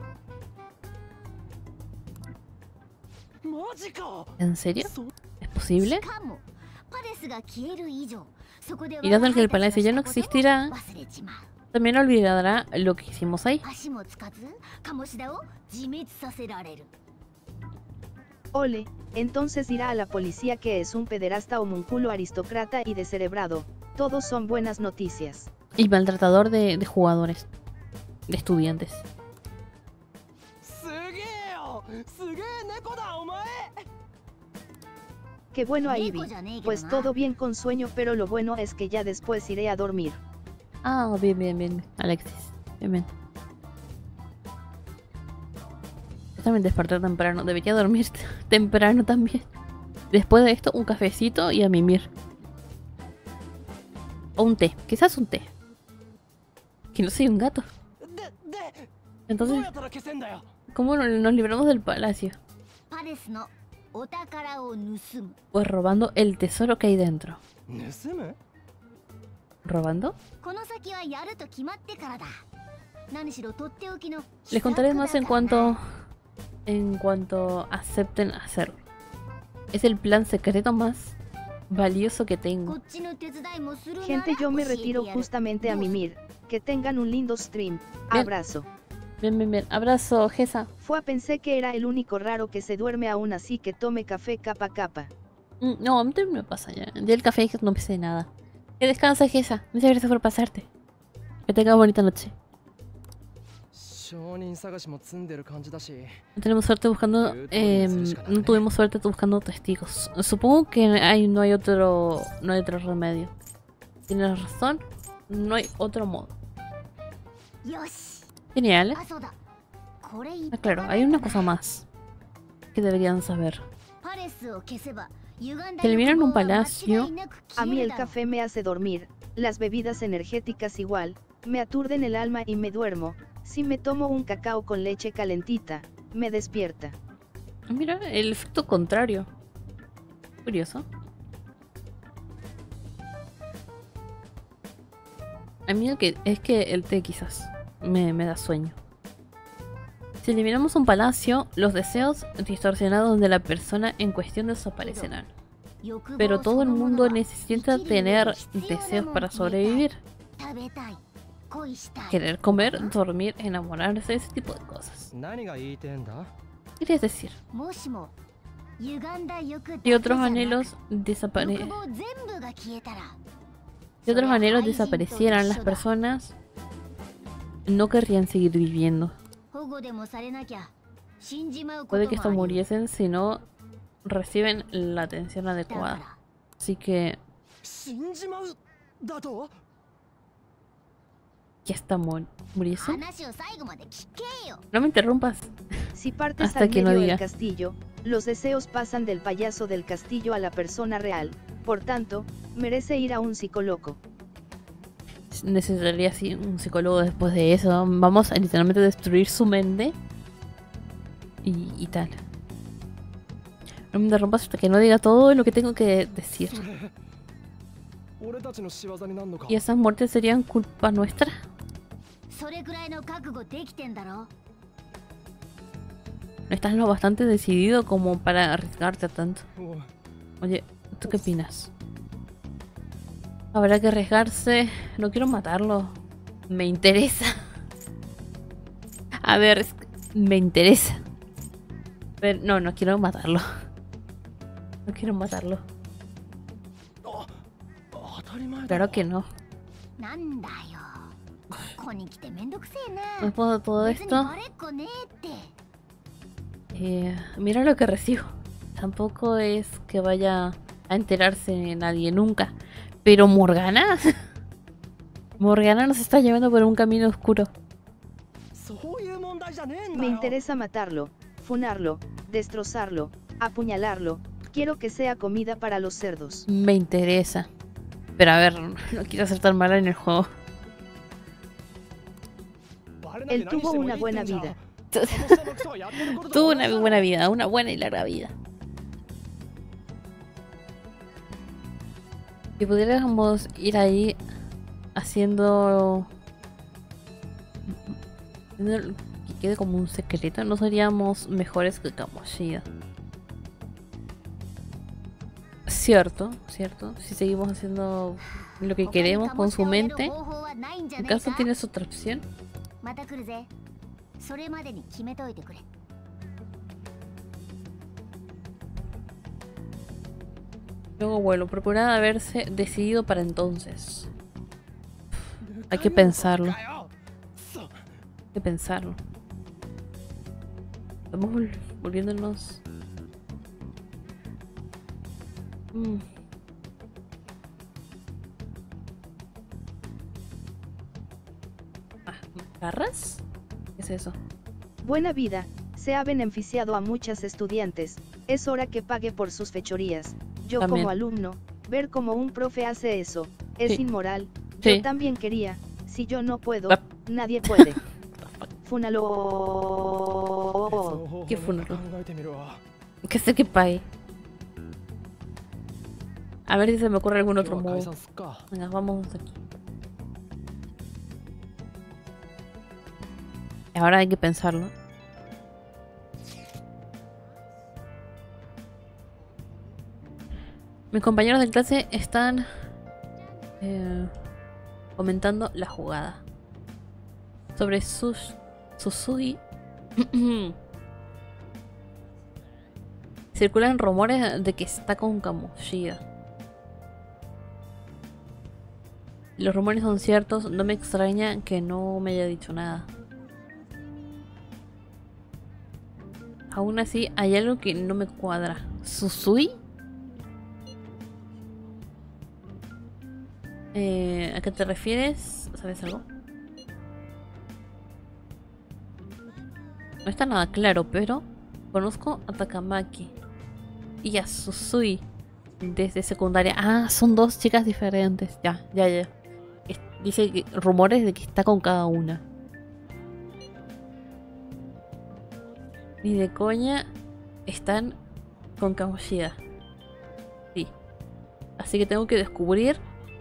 [SPEAKER 5] マジか。
[SPEAKER 1] ¿En serio?
[SPEAKER 5] そ
[SPEAKER 1] ¿Es posible?
[SPEAKER 4] しかもパレスが消える以上そこで
[SPEAKER 1] Y dado que el palacio ya no existirá,
[SPEAKER 4] 忘れちまう
[SPEAKER 1] también olvidará lo que hicimos ahí.
[SPEAKER 4] 足もつかず鴨志田を自滅させられる
[SPEAKER 2] Ole, entonces dirá a la policía que es un pederasta homunculo aristócrata y descerebrado. Todos son buenas noticias.
[SPEAKER 1] Y maltratador de jugadores, de estudiantes.
[SPEAKER 5] すげえよ。すげえ猫だお前。
[SPEAKER 2] Qué bueno
[SPEAKER 4] Neko
[SPEAKER 2] Ivy.
[SPEAKER 4] ya ne que
[SPEAKER 2] Pues
[SPEAKER 4] no.
[SPEAKER 2] todo bien con sueño, pero lo bueno es que ya después iré a dormir.
[SPEAKER 1] Ah, bien, Alexis. Bien. Yo también desperté temprano. Debería dormir temprano también. Después de esto, un cafecito y a mimir. O un té. Quizás un té. Que no soy un gato.
[SPEAKER 5] でどう
[SPEAKER 1] Entonces,
[SPEAKER 5] やったら消せんだよ。
[SPEAKER 1] ¿cómo nos libramos del palacio?
[SPEAKER 4] パレスのお宝を盗む
[SPEAKER 1] Pues robando el tesoro que hay dentro.
[SPEAKER 5] 盗む？
[SPEAKER 1] ¿Robando?
[SPEAKER 4] この先はやると決まってからだ何しろとっておきの
[SPEAKER 1] Les contaré más en
[SPEAKER 4] 秘策だからな
[SPEAKER 1] en cuanto acepten hacerlo. Es el plan secreto más valioso que
[SPEAKER 4] こ
[SPEAKER 1] tengo.
[SPEAKER 4] っちの手伝いもするなら
[SPEAKER 2] Gente, yo me
[SPEAKER 4] 教えて
[SPEAKER 2] retiro
[SPEAKER 4] やる
[SPEAKER 2] justamente a mimir. Que tengan un lindo stream.
[SPEAKER 1] Bien.
[SPEAKER 2] Abrazo.
[SPEAKER 1] Bien. Abrazo, Gesa.
[SPEAKER 2] Pensé que era el único raro que se duerme aún así que tome café capa capa.
[SPEAKER 1] No, a mí también me pasa ya. Del café no pensé nada. Que descansa, Gesa. Muchas gracias por pasarte. Que tengas bonita noche.
[SPEAKER 5] 証人探しも積んでる感じだし。
[SPEAKER 1] No tenemos suerte buscando. No tuvimos suerte buscando testigos. Supongo que no hay otro remedio. Tienes razón. No hay otro modo.
[SPEAKER 4] よし
[SPEAKER 1] Genial.
[SPEAKER 4] あそうだこれ言っ
[SPEAKER 1] Ah,
[SPEAKER 4] とか
[SPEAKER 1] claro,
[SPEAKER 4] ない
[SPEAKER 1] hay
[SPEAKER 4] と
[SPEAKER 1] una
[SPEAKER 4] な
[SPEAKER 1] cosa más que deberían saber.
[SPEAKER 4] パレスを消せば歪んだ
[SPEAKER 1] Que eliminan
[SPEAKER 4] 欲
[SPEAKER 1] un
[SPEAKER 4] 望は間
[SPEAKER 1] palacio.
[SPEAKER 4] 違いなく
[SPEAKER 2] A
[SPEAKER 4] 消
[SPEAKER 2] mí
[SPEAKER 4] え
[SPEAKER 2] el
[SPEAKER 4] るだろう
[SPEAKER 2] café me hace dormir, las bebidas energéticas igual, me aturden el alma y me duermo. Si me tomo un cacao con leche calentita, me despierta.
[SPEAKER 1] Ah, mira, el efecto contrario. Curioso. A mí es que el té quizás me da sueño. Si eliminamos un palacio, los deseos distorsionados de la persona en cuestión desaparecerán.
[SPEAKER 4] 欲望
[SPEAKER 1] Pero todo el
[SPEAKER 4] そのもの
[SPEAKER 1] mundo
[SPEAKER 4] は
[SPEAKER 1] necesita
[SPEAKER 4] 生きる上で
[SPEAKER 1] tener
[SPEAKER 4] 必要な
[SPEAKER 1] deseos
[SPEAKER 4] もん
[SPEAKER 1] para
[SPEAKER 4] 決めたい
[SPEAKER 1] sobrevivir.
[SPEAKER 4] 食べたい恋したい
[SPEAKER 1] Querer comer, dormir, enamorarse, ese tipo de cosas.
[SPEAKER 5] 何が言いてんだ？
[SPEAKER 1] ¿Qué quieres decir?
[SPEAKER 4] もしも
[SPEAKER 1] Y otros anhelos desaparecieran, las personas no querrían seguir viviendo. Puede que estos muriesen si no reciben la atención adecuada. Así que... ¿Ya está muriese? No me interrumpas.
[SPEAKER 2] Si partes
[SPEAKER 1] Hasta
[SPEAKER 2] al
[SPEAKER 1] que no
[SPEAKER 2] medio
[SPEAKER 1] diga.
[SPEAKER 2] del castillo, los deseos pasan del payaso del castillo a la persona real. Por tanto, merece ir a un psicólogo.
[SPEAKER 1] Necesitaría sí, un psicólogo después de eso. Vamos a literalmente destruir su mente. Y tal. No me interrumpas hasta que no diga todo lo que tengo que decir. ¿Y esas muertes serían culpa nuestra? No estás lo bastante decidido como para arriesgarte a tanto. Oye, ¿tú qué opinas? Habrá que arriesgarse. No quiero matarlo. Me interesa. A ver, me interesa. Pero no quiero matarlo. No quiero matarlo. Claro que no. Después de todo esto, mira lo que recibo. Tampoco es que vaya a enterarse nadie nunca. Pero Morgana... Morgana nos está llevando por un camino oscuro.
[SPEAKER 2] Me interesa matarlo, funarlo, destrozarlo, apuñalarlo. Quiero que sea comida para los cerdos.
[SPEAKER 1] Me interesa. Pero a ver, no quiero ser tan mala en el juego.
[SPEAKER 2] Él tuvo una buena vida.
[SPEAKER 1] Tuvo una buena vida, una buena y larga vida. Si pudiéramos ir ahí haciendo que quede como un secreto, no seríamos mejores que Kamoshida. Cierto. Si seguimos haciendo lo que queremos con su mente, ¿acaso tienes otra opción? Luego vuelo, procura haberse decidido para entonces. Hay que pensarlo. Estamos volviéndonos... ¿Garras? ¿Qué es eso?
[SPEAKER 2] Buena vida, se ha beneficiado a muchas estudiantes. Es hora que pague por sus fechorías. Yo
[SPEAKER 1] También.
[SPEAKER 2] como alumno, ver cómo un profe hace eso, es
[SPEAKER 1] Sí.
[SPEAKER 2] inmoral.
[SPEAKER 1] Sí.
[SPEAKER 2] Yo también quería. Si yo no puedo,
[SPEAKER 1] Ah.
[SPEAKER 2] nadie puede. Fúnalo.
[SPEAKER 1] ¿Qué funalo? Que sé que pague. A ver si se me ocurre algún otro modo. Venga, vamos aquí. Ahora hay que pensarlo. Mis compañeros de clase están comentando la jugada. Sobre Susui. Circulan rumores de que está con Kamoshida. Los rumores son ciertos, no me extraña que no me haya dicho nada. Aún así, hay algo que no me cuadra. ¿Susui? ¿A qué te refieres? ¿Sabes algo? No está nada claro, pero conozco a Takamaki y a Susui desde secundaria. Ah, son dos chicas diferentes. Ya. Dice que rumores de que está con cada una. Ni de coña están con Kamoshida. Sí. Así que tengo que descubrir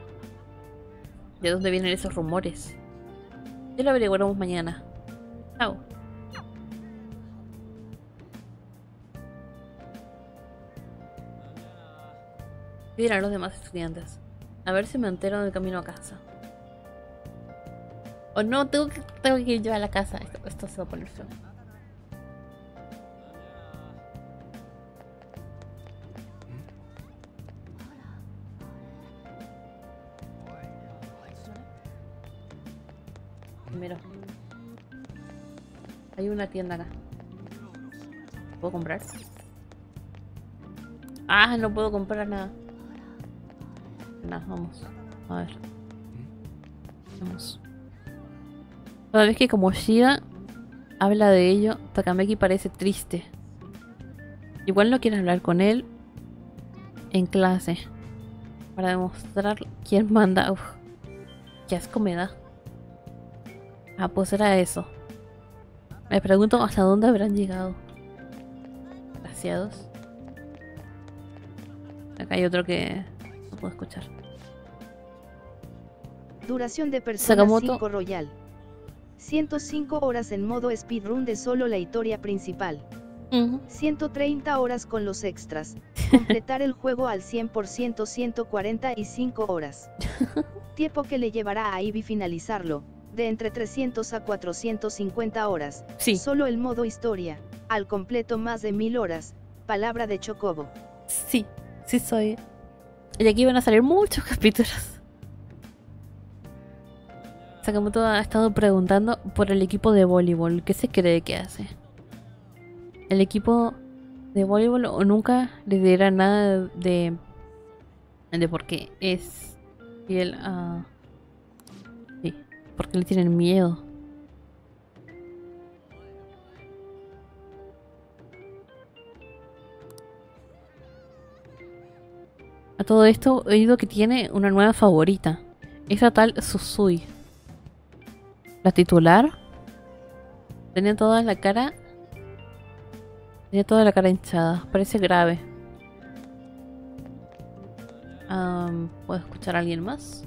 [SPEAKER 1] de dónde vienen esos rumores. Ya lo averiguaremos mañana. Chao. ¿Qué dirán los demás estudiantes? A ver si me entero del camino a casa. O no, tengo que ir yo a la casa. Esto se va a poner feo. Primero. Hay una tienda acá. ¿Puedo comprar? Ah, no puedo comprar nada. Nada, vamos. A ver. Vamos. Cada vez que Kamoshida habla de ello, Takameki parece triste. Igual no quiere hablar con él en clase. Para demostrar quién manda. Uf, qué asco me da. Ah, pues era eso. Me pregunto hasta dónde habrán llegado. Desgraciados. Acá hay otro que no puedo escuchar.
[SPEAKER 2] Duración de Persona
[SPEAKER 1] Sakamoto.
[SPEAKER 2] 5 Royal. 105 horas en modo speedrun de solo la historia principal. 130 horas con los extras. Completar el juego al 100%, 145 horas. Tiempo que le llevará a Ivy finalizarlo, de entre 300 a 450 horas.
[SPEAKER 1] Sí.
[SPEAKER 2] Solo el modo historia, al completo más de 1000 horas. Palabra de Chocobo.
[SPEAKER 1] Sí, sí soy. Y aquí van a salir muchos capítulos. Sakamoto ha estado preguntando por el equipo de voleibol. ¿Qué se cree que hace? El equipo de voleibol o nunca le dirá nada de por qué es fiel a... Sí, porque le tienen miedo. A todo esto he oído que tiene una nueva favorita. Esa tal Susui. La titular. Tenía toda la cara hinchada. Parece grave. ¿Puedo escuchar a alguien más?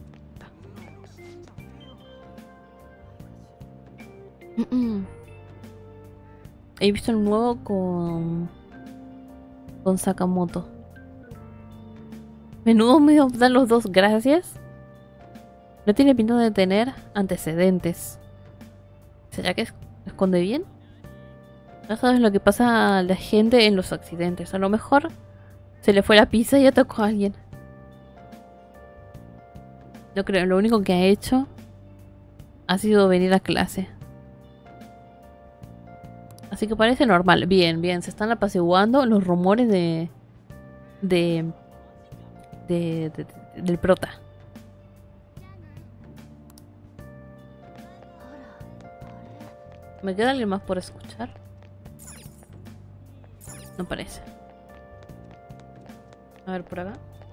[SPEAKER 1] He visto el nuevo con Sakamoto. Menudo me dan los dos, gracias. No tiene pinta de tener antecedentes. ¿Será que esconde bien? No sabes lo que pasa a la gente en los accidentes. A lo mejor se le fue la pizza y atacó a alguien. No creo, lo único que ha hecho ha sido venir a clase. Así que parece normal. Bien, bien. Se están apaciguando los rumores del prota. ¿Me queda alguien más por escuchar? No parece. A ver por acá.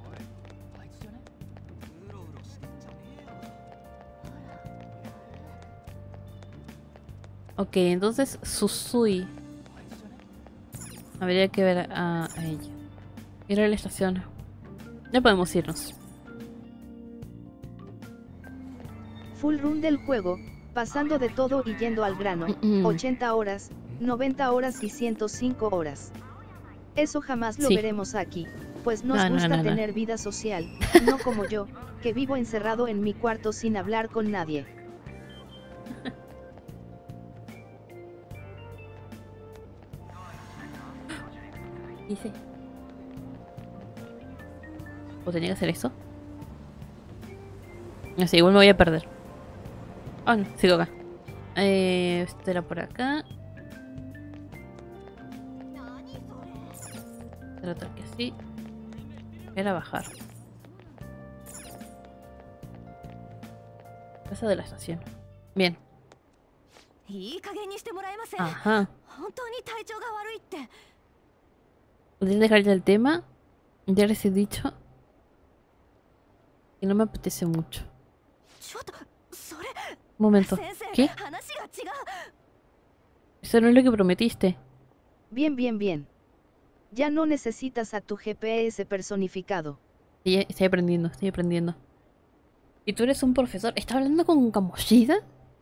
[SPEAKER 1] Ok, entonces Susui. Habría que ver a ella. Ir a la estación. Ya podemos irnos.
[SPEAKER 2] Full run del juego, pasando de todo y yendo al grano. 80 horas, 90 horas y 105 horas. Eso jamás lo veremos aquí, pues nos gusta tener vida social, no como yo, que vivo encerrado en mi cuarto sin hablar con nadie.
[SPEAKER 1] Dice. ¿O tenía que hacer eso? No sé, igual me voy a perder. Ah, no, sigo acá. Esto era por acá. Era otro que así. Era bajar. Casa de la estación. Bien. Ajá. ¿Podrían dejar ya el tema? Ya les he dicho que no me apetece mucho. Un momento. ¿Qué? Eso no es lo que prometiste.
[SPEAKER 2] Bien, bien, bien. Ya no necesitas a tu GPS personificado.
[SPEAKER 1] Sí, estoy aprendiendo, estoy aprendiendo. ¿Y tú eres un profesor? ¿Estás hablando con Kamoshida?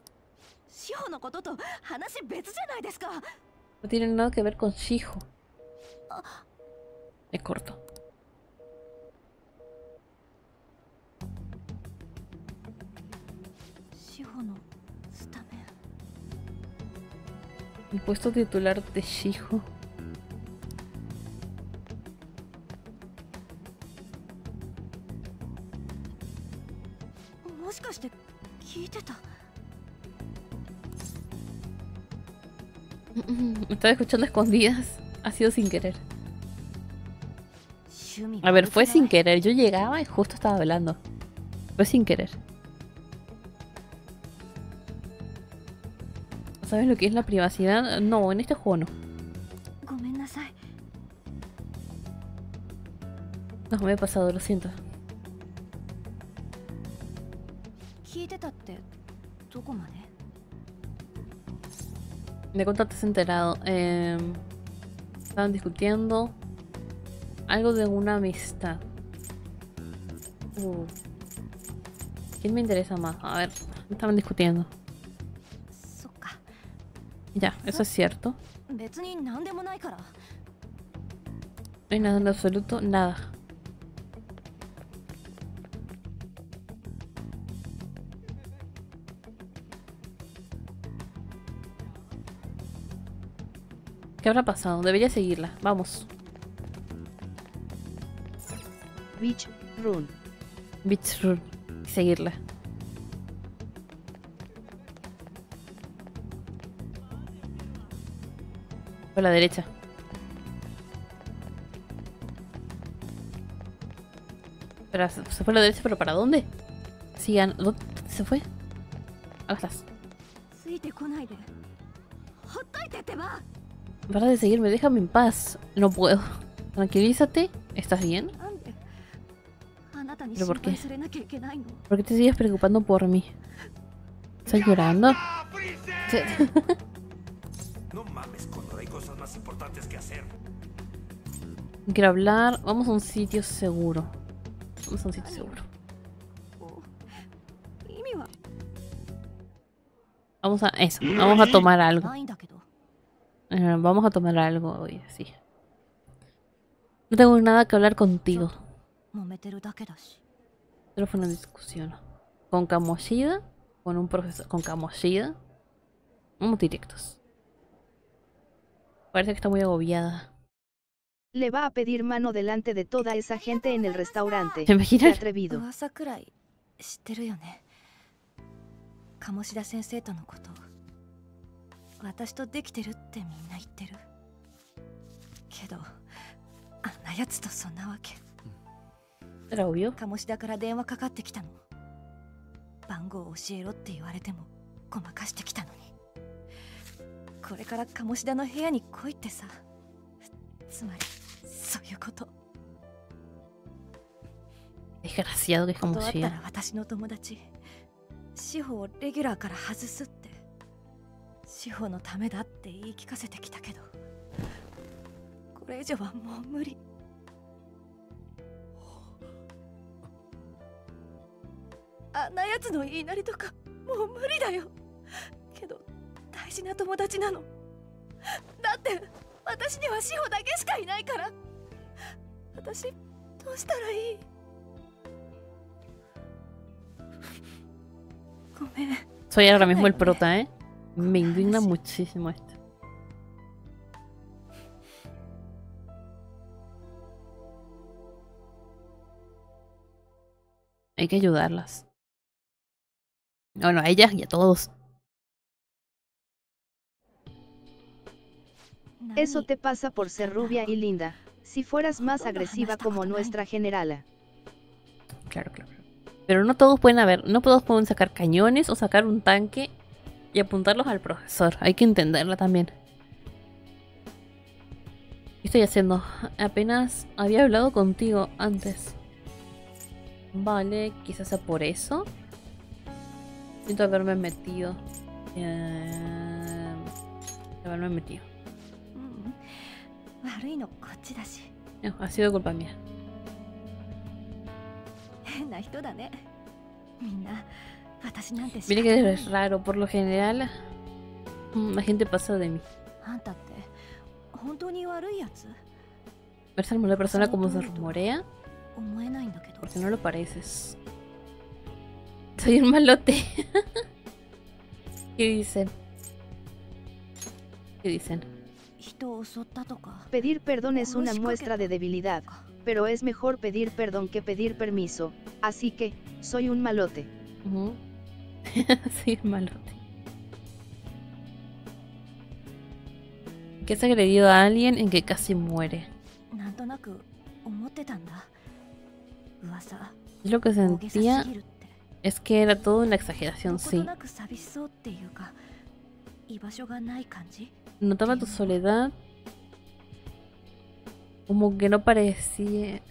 [SPEAKER 1] No tiene nada que ver con Shiho. Es corto. El puesto titular de Shiho. Me estaba escuchando escondidas. Ha sido sin querer. A ver, fue sin querer. Yo llegaba y justo estaba hablando. Fue sin querer. ¿Sabes lo que es la privacidad? No, en este juego no. No, me he pasado, lo siento. ¿De cuánto te has enterado? Estaban discutiendo algo de una amistad. ¿Quién me interesa más? A ver, estaban discutiendo. Ya, eso es cierto. No hay nada en absoluto, nada. ¿Qué habrá pasado? Debería seguirla. Vamos.
[SPEAKER 2] Beach Run.
[SPEAKER 1] Beach Run. Seguirla. Por la derecha. Pero se fue a la derecha, pero ¿para dónde? Sigan. ¿Dónde se fue? Hágalas. Para de seguirme, déjame en paz. No puedo. Tranquilízate. ¿Estás bien? ¿Pero por qué? ¿Por qué te sigues preocupando por mí? ¿Estás llorando?
[SPEAKER 7] No mames cuando hay cosas más importantes que hacer.
[SPEAKER 1] Quiero hablar. Vamos a un sitio seguro. Vamos a un sitio seguro. Vamos a eso. Vamos a tomar algo. Vamos a tomar algo hoy, sí. No tengo nada que hablar contigo. Solo fue una discusión. Con Kamoshida, con un profesor. Con Kamoshida. Vamos directos. Parece que está muy agobiada.
[SPEAKER 2] Le va a pedir mano delante de toda esa gente en el restaurante.
[SPEAKER 1] ¿Te imaginas?
[SPEAKER 2] Qué atrevido.
[SPEAKER 1] Era obvio.
[SPEAKER 9] 鴨志田から電話かかってきたの。番号を教えろって言われてもごまかしてきたのに。これから鴨志田の部屋に来いってさ。つまりそういうこと。
[SPEAKER 1] Desgraciado que es como
[SPEAKER 9] 断ったら私の友達志保をレギュラーから外すって。志保のためだって言い聞かせてきたけど、これ以上はもう無理。あんなやつの言いなりとかもう無理だよ。けど大事な友達なの。だって私には志保だけしかいないから。私どうしたらいい？ごめん。
[SPEAKER 1] Soy ahora mismo el prota, ¿eh? Me indigna muchísimo esto. Hay que ayudarlas. Bueno, a ellas y a todos.
[SPEAKER 2] Eso te pasa por ser rubia y linda. Si fueras más agresiva como nuestra generala.
[SPEAKER 1] Claro, claro. Pero no todos pueden haber, no todos pueden sacar cañones o sacar un tanque y apuntarlos al profesor. Hay que entenderla también. ¿Qué estoy haciendo? Apenas había hablado contigo antes. Vale, quizás sea por eso. Siento haberme metido. Haberme metido. No, ha sido culpa mía. Mira que es raro, por lo general la gente pasa de mí. ¿Ves a una persona como se rumorea? Porque no lo pareces. Soy un malote. ¿Qué dicen? ¿Qué dicen?
[SPEAKER 2] Pedir perdón es una muestra de debilidad, pero es mejor pedir perdón que pedir permiso, así que, soy un malote.
[SPEAKER 1] Soy un malote. que has agredido a alguien en que casi muere. Yo lo que sentía es que era todo una exageración, sí. Notaba tu soledad como que no parecías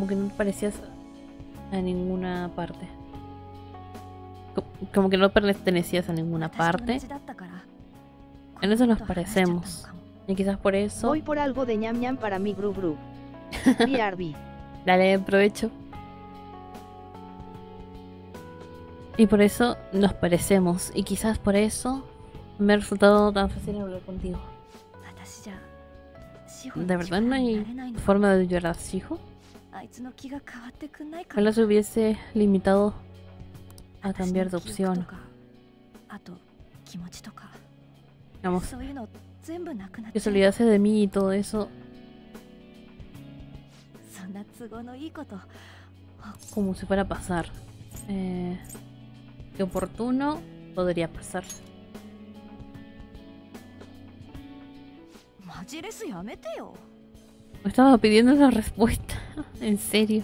[SPEAKER 1] a ninguna parte. Como que no pertenecías a ninguna parte. En eso nos parecemos. Y quizás por eso...
[SPEAKER 2] Voy por algo de ñam ñam para mi gru gru. BRB.
[SPEAKER 1] Dale, provecho. Y por eso nos parecemos. Y quizás por eso me ha resultado tan fácil hablar contigo. ¿De verdad no hay forma de llorar a Shiho? Ojalá se hubiese limitado a cambiar de opción. Vamos, que se olvidase de mí y todo eso. Como si fuera a pasar. Qué oportuno podría pasar. Me estaba pidiendo esa respuesta. En serio.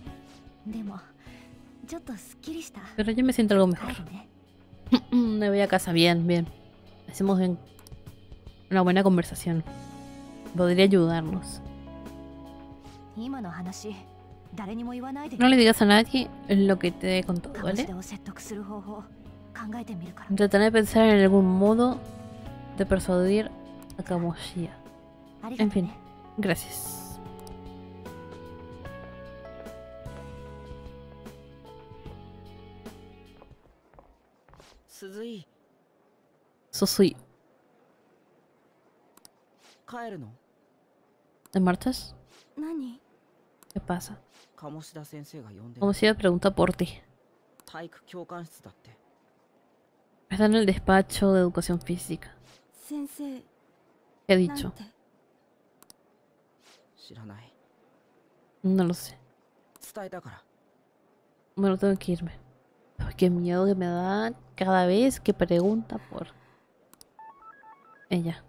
[SPEAKER 1] Pero yo me siento algo mejor. Me voy a casa, bien, bien. Hacemos una buena conversación. Podría ayudarnos. No le digas a nadie lo que te he contado, ¿vale? Trataré de pensar en algún modo de persuadir a Kamoshida. En fin, gracias. Susui. ¿Te marchas? ¿Qué pasa? Kamoshida pregunta por ti. Está en el despacho de educación física. ¿Qué ha dicho? No lo sé. Bueno, tengo que irme. Ay, qué miedo que me da cada vez que pregunta por ella.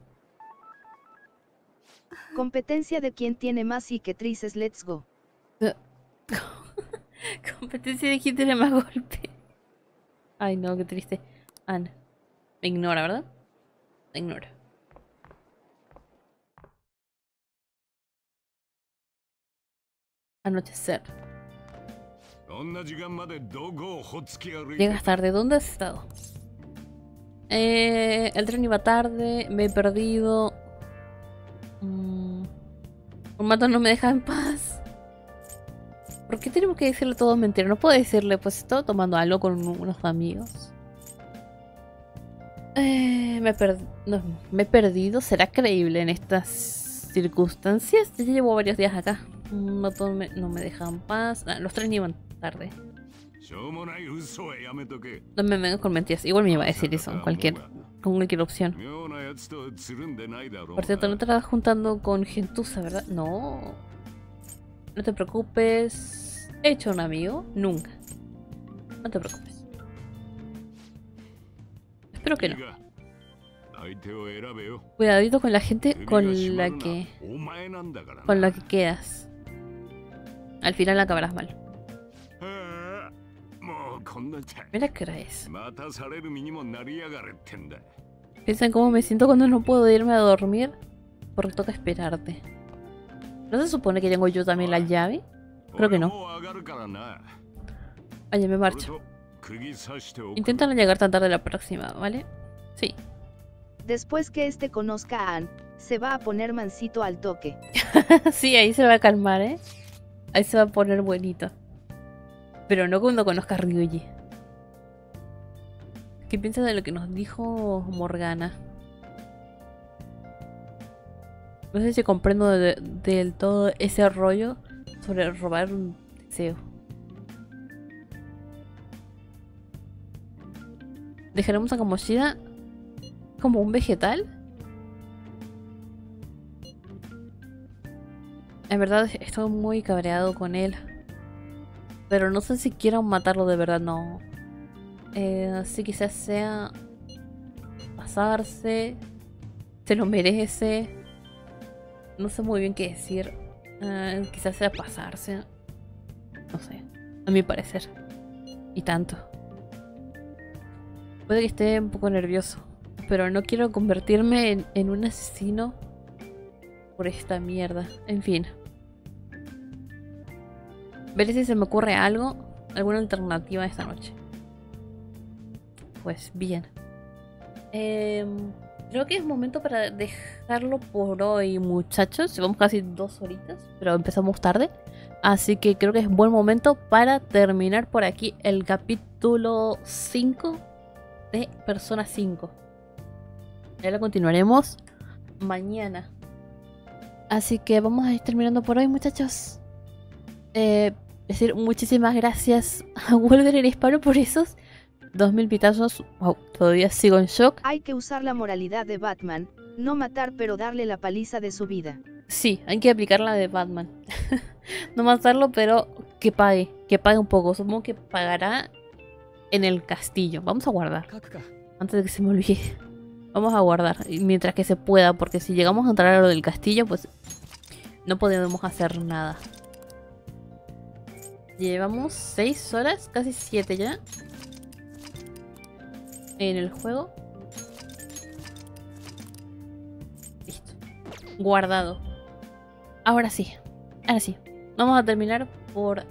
[SPEAKER 2] Competencia de quién tiene más cicatrices, let's go.
[SPEAKER 1] Competencia de quién tiene más golpe. Ay no, qué triste. Ana. Me ignora, ¿verdad? Me ignora. Anochecer. Llegas tarde. ¿Dónde has estado? El tren iba tarde. Me he perdido. Mato no me deja en paz. ¿Por qué tenemos que decirle todo mentira? No puedo decirle, pues estaba tomando algo con unos amigos. Me he perdido. ¿Será creíble en estas circunstancias? Ya llevo varios días acá. No me dejan paz. Los tres iban tarde. No me vengas con mentiras. Igual me iba a decir eso con cualquier opción. Por cierto, no te estás juntando con gentuza, ¿verdad? No. No te preocupes. ¿He hecho un amigo? Nunca. No te preocupes. Espero que no. Cuidadito con la gente con la que quedas. Al final acabarás mal. Mira qué hora es. Piensa en cómo me siento cuando no puedo irme a dormir porque toca esperarte. ¿No se supone que tengo yo también la llave? Creo que no. Oye, me marcho. Intenta no llegar tan tarde la próxima, ¿vale? Sí.
[SPEAKER 2] Después que este conozca a Ann, se va a poner mansito al toque.
[SPEAKER 1] Sí, ahí se va a calmar, ¿eh? Ahí se va a poner bonito. Pero no cuando conozca a Ryuji. ¿Qué piensas de lo que nos dijo Morgana? No sé si comprendo del todo ese rollo sobre robar un deseo. ¿Dejaremos a Kamoshida como un vegetal? En verdad estoy muy cabreado con él. Pero no sé si quiero matarlo de verdad, no. Así quizás sea pasarse. Se lo merece. No sé muy bien qué decir. Quizás sea pasarse. No sé. A mi parecer. Y tanto. Puede que esté un poco nervioso. Pero no quiero convertirme en un asesino por esta mierda. En fin. Veré si se me ocurre algo. Alguna alternativa esta noche. Pues bien. Creo que es momento para dejarlo por hoy, muchachos. Llevamos casi 2 horitas, pero empezamos tarde. Así que creo que es buen momento para terminar por aquí el capítulo 5 de Persona 5. Ya lo continuaremos mañana. Así que vamos a ir terminando por hoy, muchachos. Decir muchísimas gracias a Wolverine Hispano por esos 2000 pitazos. Wow, todavía sigo en shock.
[SPEAKER 2] Hay que usar la moralidad de Batman, no matar pero darle la paliza de su vida.
[SPEAKER 1] Sí, hay que aplicar la de Batman. No matarlo, pero que pague un poco. Supongo que pagará en el castillo. Vamos a guardar. Antes de que se me olvide. Vamos a guardar mientras que se pueda, porque si llegamos a entrar a lo del castillo, pues no podemos hacer nada. Llevamos 6 horas, casi 7 ya. En el juego. Listo. Guardado. Ahora sí. Vamos a terminar por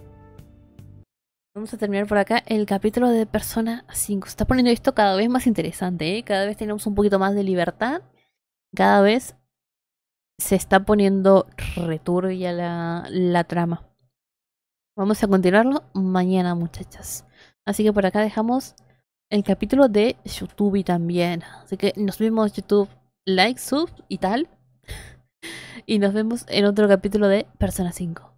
[SPEAKER 1] acá el capítulo de Persona 5. Se está poniendo esto cada vez más interesante, ¿eh? Cada vez tenemos un poquito más de libertad. Cada vez se está poniendo returbia la trama. Vamos a continuarlo mañana, muchachas. Así que por acá dejamos el capítulo de YouTube también. Así que nos vemos, YouTube, like, sub y tal. Y nos vemos en otro capítulo de Persona 5.